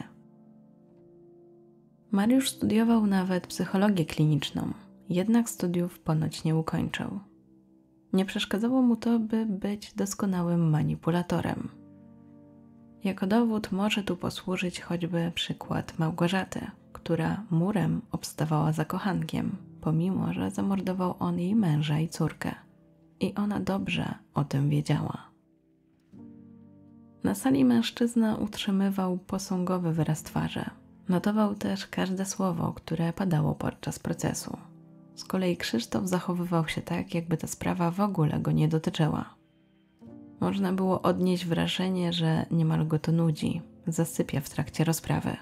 Speaker 1: Mariusz studiował nawet psychologię kliniczną, jednak studiów ponoć nie ukończył. Nie przeszkadzało mu to, by być doskonałym manipulatorem. Jako dowód może tu posłużyć choćby przykład Małgorzaty, która murem obstawała za kochankiem, pomimo że zamordował on jej męża i córkę. I ona dobrze o tym wiedziała. Na sali mężczyzna utrzymywał posągowy wyraz twarzy. Notował też każde słowo, które padało podczas procesu. Z kolei Krzysztof zachowywał się tak, jakby ta sprawa w ogóle go nie dotyczyła. Można było odnieść wrażenie, że niemal go to nudzi, zasypia w trakcie rozprawy.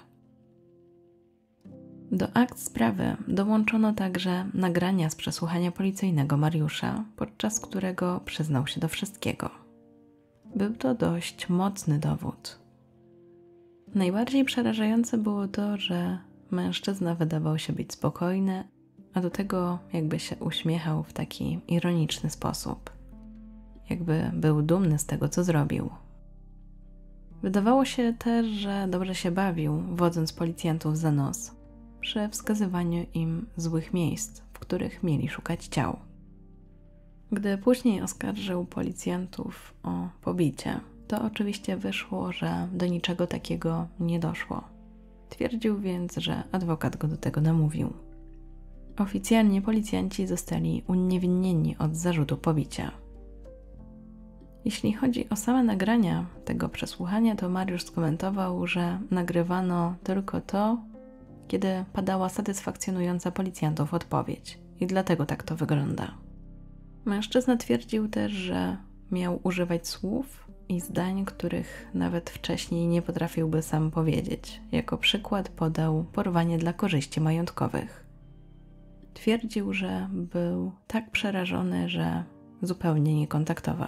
Speaker 1: Do akt sprawy dołączono także nagrania z przesłuchania policyjnego Mariusza, podczas którego przyznał się do wszystkiego. Był to dość mocny dowód. Najbardziej przerażające było to, że mężczyzna wydawał się być spokojny, a do tego jakby się uśmiechał w taki ironiczny sposób. Jakby był dumny z tego, co zrobił. Wydawało się też, że dobrze się bawił, wodząc policjantów za nos, przy wskazywaniu im złych miejsc, w których mieli szukać ciał. Gdy później oskarżył policjantów o pobicie, to oczywiście wyszło, że do niczego takiego nie doszło. Twierdził więc, że adwokat go do tego namówił. Oficjalnie policjanci zostali uniewinnieni od zarzutu pobicia. Jeśli chodzi o same nagrania tego przesłuchania, to Mariusz skomentował, że nagrywano tylko to, kiedy padała satysfakcjonująca policjantów odpowiedź i dlatego tak to wygląda. Mężczyzna twierdził też, że miał używać słów i zdań, których nawet wcześniej nie potrafiłby sam powiedzieć. Jako przykład podał porwanie dla korzyści majątkowych. Twierdził, że był tak przerażony, że zupełnie nie kontaktował.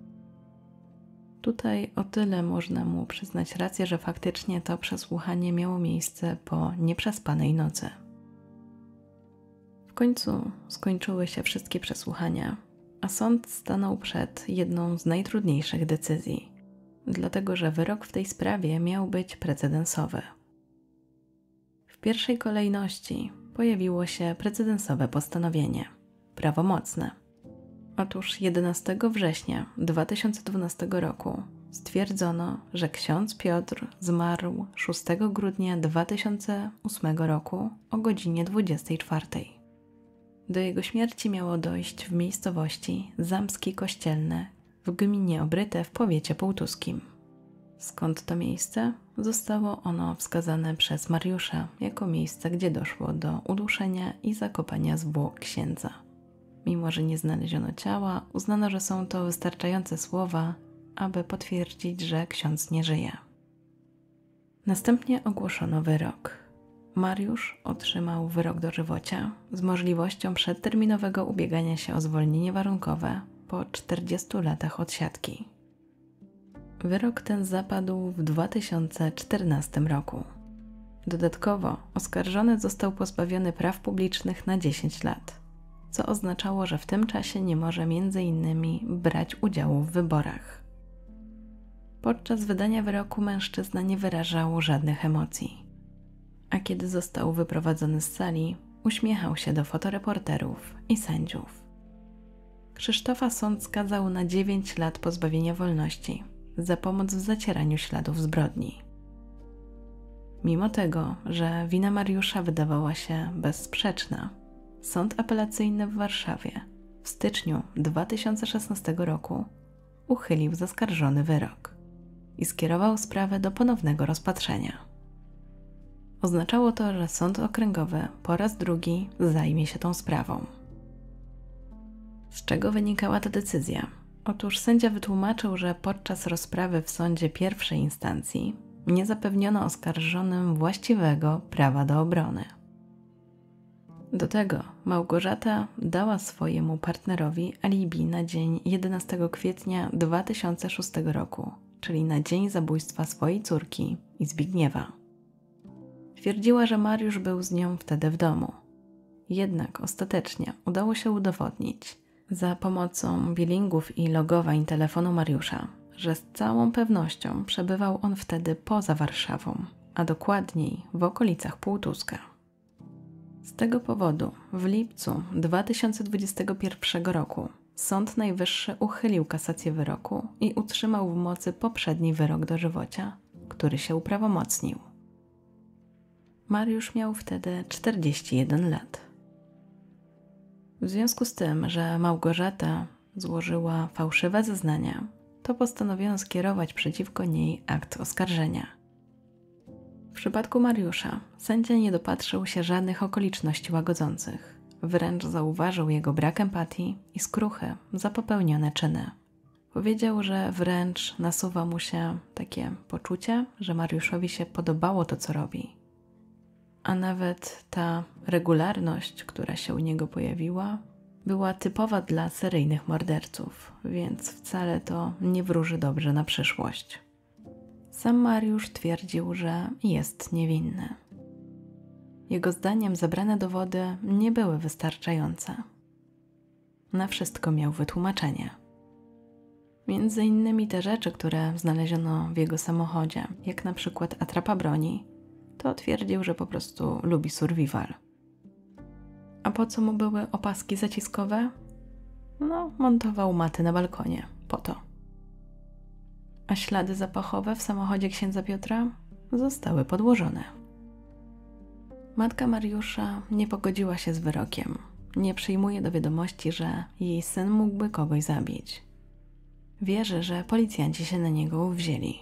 Speaker 1: Tutaj o tyle można mu przyznać rację, że faktycznie to przesłuchanie miało miejsce po nieprzespanej nocy. W końcu skończyły się wszystkie przesłuchania, a sąd stanął przed jedną z najtrudniejszych decyzji, dlatego że wyrok w tej sprawie miał być precedensowy. W pierwszej kolejności pojawiło się precedensowe postanowienie, prawomocne. Otóż jedenastego września dwa tysiące dwunastego roku stwierdzono, że ksiądz Piotr zmarł szóstego grudnia dwa tysiące ósmego roku o godzinie dwudziestej czwartej. Do jego śmierci miało dojść w miejscowości Zamski Kościelne w gminie Obryte w powiecie półtuskim. Skąd to miejsce? Zostało ono wskazane przez Mariusza jako miejsce, gdzie doszło do uduszenia i zakopania zwłok księdza. Mimo że nie znaleziono ciała, uznano, że są to wystarczające słowa, aby potwierdzić, że ksiądz nie żyje. Następnie ogłoszono wyrok. Mariusz otrzymał wyrok dożywocia z możliwością przedterminowego ubiegania się o zwolnienie warunkowe po czterdziestu latach odsiadki. Wyrok ten zapadł w dwa tysiące czternastym roku. Dodatkowo oskarżony został pozbawiony praw publicznych na dziesięć lat, co oznaczało, że w tym czasie nie może między innymi brać udziału w wyborach. Podczas wydania wyroku mężczyzna nie wyrażał żadnych emocji, a kiedy został wyprowadzony z sali, uśmiechał się do fotoreporterów i sędziów. Krzysztofa sąd skazał na dziewięć lat pozbawienia wolności za pomoc w zacieraniu śladów zbrodni. Mimo tego, że wina Mariusza wydawała się bezsprzeczna, Sąd Apelacyjny w Warszawie w styczniu dwa tysiące szesnastego roku uchylił zaskarżony wyrok i skierował sprawę do ponownego rozpatrzenia. Oznaczało to, że Sąd Okręgowy po raz drugi zajmie się tą sprawą. Z czego wynikała ta decyzja? Otóż sędzia wytłumaczył, że podczas rozprawy w sądzie pierwszej instancji nie zapewniono oskarżonym właściwego prawa do obrony. Do tego Małgorzata dała swojemu partnerowi alibi na dzień jedenastego kwietnia dwa tysiące szóstego roku, czyli na dzień zabójstwa swojej córki i Zbigniewa. Twierdziła, że Mariusz był z nią wtedy w domu. Jednak ostatecznie udało się udowodnić za pomocą billingów i logowań telefonu Mariusza, że z całą pewnością przebywał on wtedy poza Warszawą, a dokładniej w okolicach Półtuska. Z tego powodu w lipcu dwa tysiące dwudziestego pierwszego roku Sąd Najwyższy uchylił kasację wyroku i utrzymał w mocy poprzedni wyrok dożywocia, który się uprawomocnił. Mariusz miał wtedy czterdzieści jeden lat. W związku z tym, że Małgorzata złożyła fałszywe zeznania, to postanowiono skierować przeciwko niej akt oskarżenia. W przypadku Mariusza sędzia nie dopatrzył się żadnych okoliczności łagodzących, wręcz zauważył jego brak empatii i skruchy za popełnione czyny. Powiedział, że wręcz nasuwa mu się takie poczucie, że Mariuszowi się podobało to, co robi. A nawet ta regularność, która się u niego pojawiła, była typowa dla seryjnych morderców, więc wcale to nie wróży dobrze na przyszłość. Sam Mariusz twierdził, że jest niewinny. Jego zdaniem zebrane dowody nie były wystarczające. Na wszystko miał wytłumaczenie. Między innymi te rzeczy, które znaleziono w jego samochodzie, jak na przykład atrapa broni, to twierdził, że po prostu lubi survival. A po co mu były opaski zaciskowe? No, montował maty na balkonie, po to. A ślady zapachowe w samochodzie księdza Piotra zostały podłożone. Matka Mariusza nie pogodziła się z wyrokiem. Nie przyjmuje do wiadomości, że jej syn mógłby kogoś zabić. Wierzy, że policjanci się na niego wzięli.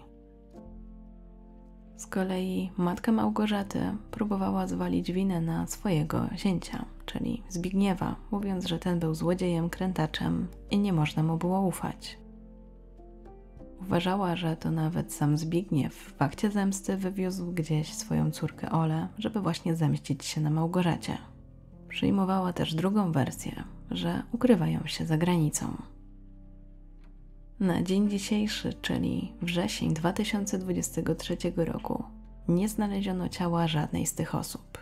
Speaker 1: Z kolei matka Małgorzaty próbowała zwalić winę na swojego zięcia, czyli Zbigniewa, mówiąc, że ten był złodziejem, krętaczem i nie można mu było ufać. Uważała, że to nawet sam Zbigniew w akcie zemsty wywiózł gdzieś swoją córkę Olę, żeby właśnie zemścić się na Małgorzacie. Przyjmowała też drugą wersję, że ukrywają się za granicą. Na dzień dzisiejszy, czyli wrzesień dwa tysiące dwudziestego trzeciego roku, nie znaleziono ciała żadnej z tych osób.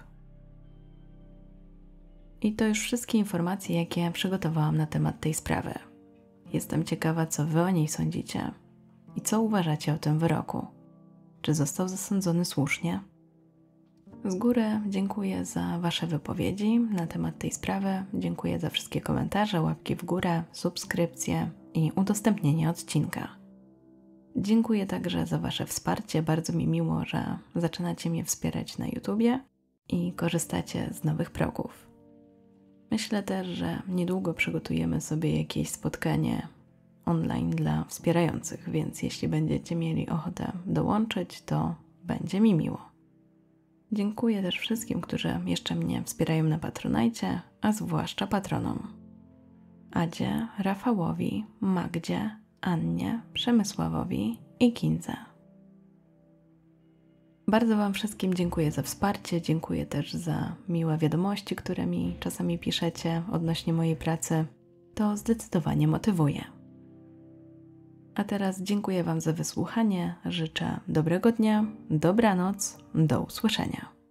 Speaker 1: I to już wszystkie informacje, jakie przygotowałam na temat tej sprawy. Jestem ciekawa, co wy o niej sądzicie i co uważacie o tym wyroku. Czy został zasądzony słusznie? Z góry dziękuję za wasze wypowiedzi na temat tej sprawy. Dziękuję za wszystkie komentarze, łapki w górę, subskrypcje i udostępnienie odcinka. Dziękuję także za wasze wsparcie. Bardzo mi miło, że zaczynacie mnie wspierać na YouTubie i korzystacie z nowych progów. Myślę też, że niedługo przygotujemy sobie jakieś spotkanie online dla wspierających, więc jeśli będziecie mieli ochotę dołączyć, to będzie mi miło. Dziękuję też wszystkim, którzy jeszcze mnie wspierają na Patronajcie, a zwłaszcza patronom. Adzie, Rafałowi, Magdzie, Annie, Przemysławowi i Kindze. Bardzo wam wszystkim dziękuję za wsparcie, dziękuję też za miłe wiadomości, które mi czasami piszecie odnośnie mojej pracy. To zdecydowanie motywuje. A teraz dziękuję wam za wysłuchanie, życzę dobrego dnia, dobranoc, do usłyszenia.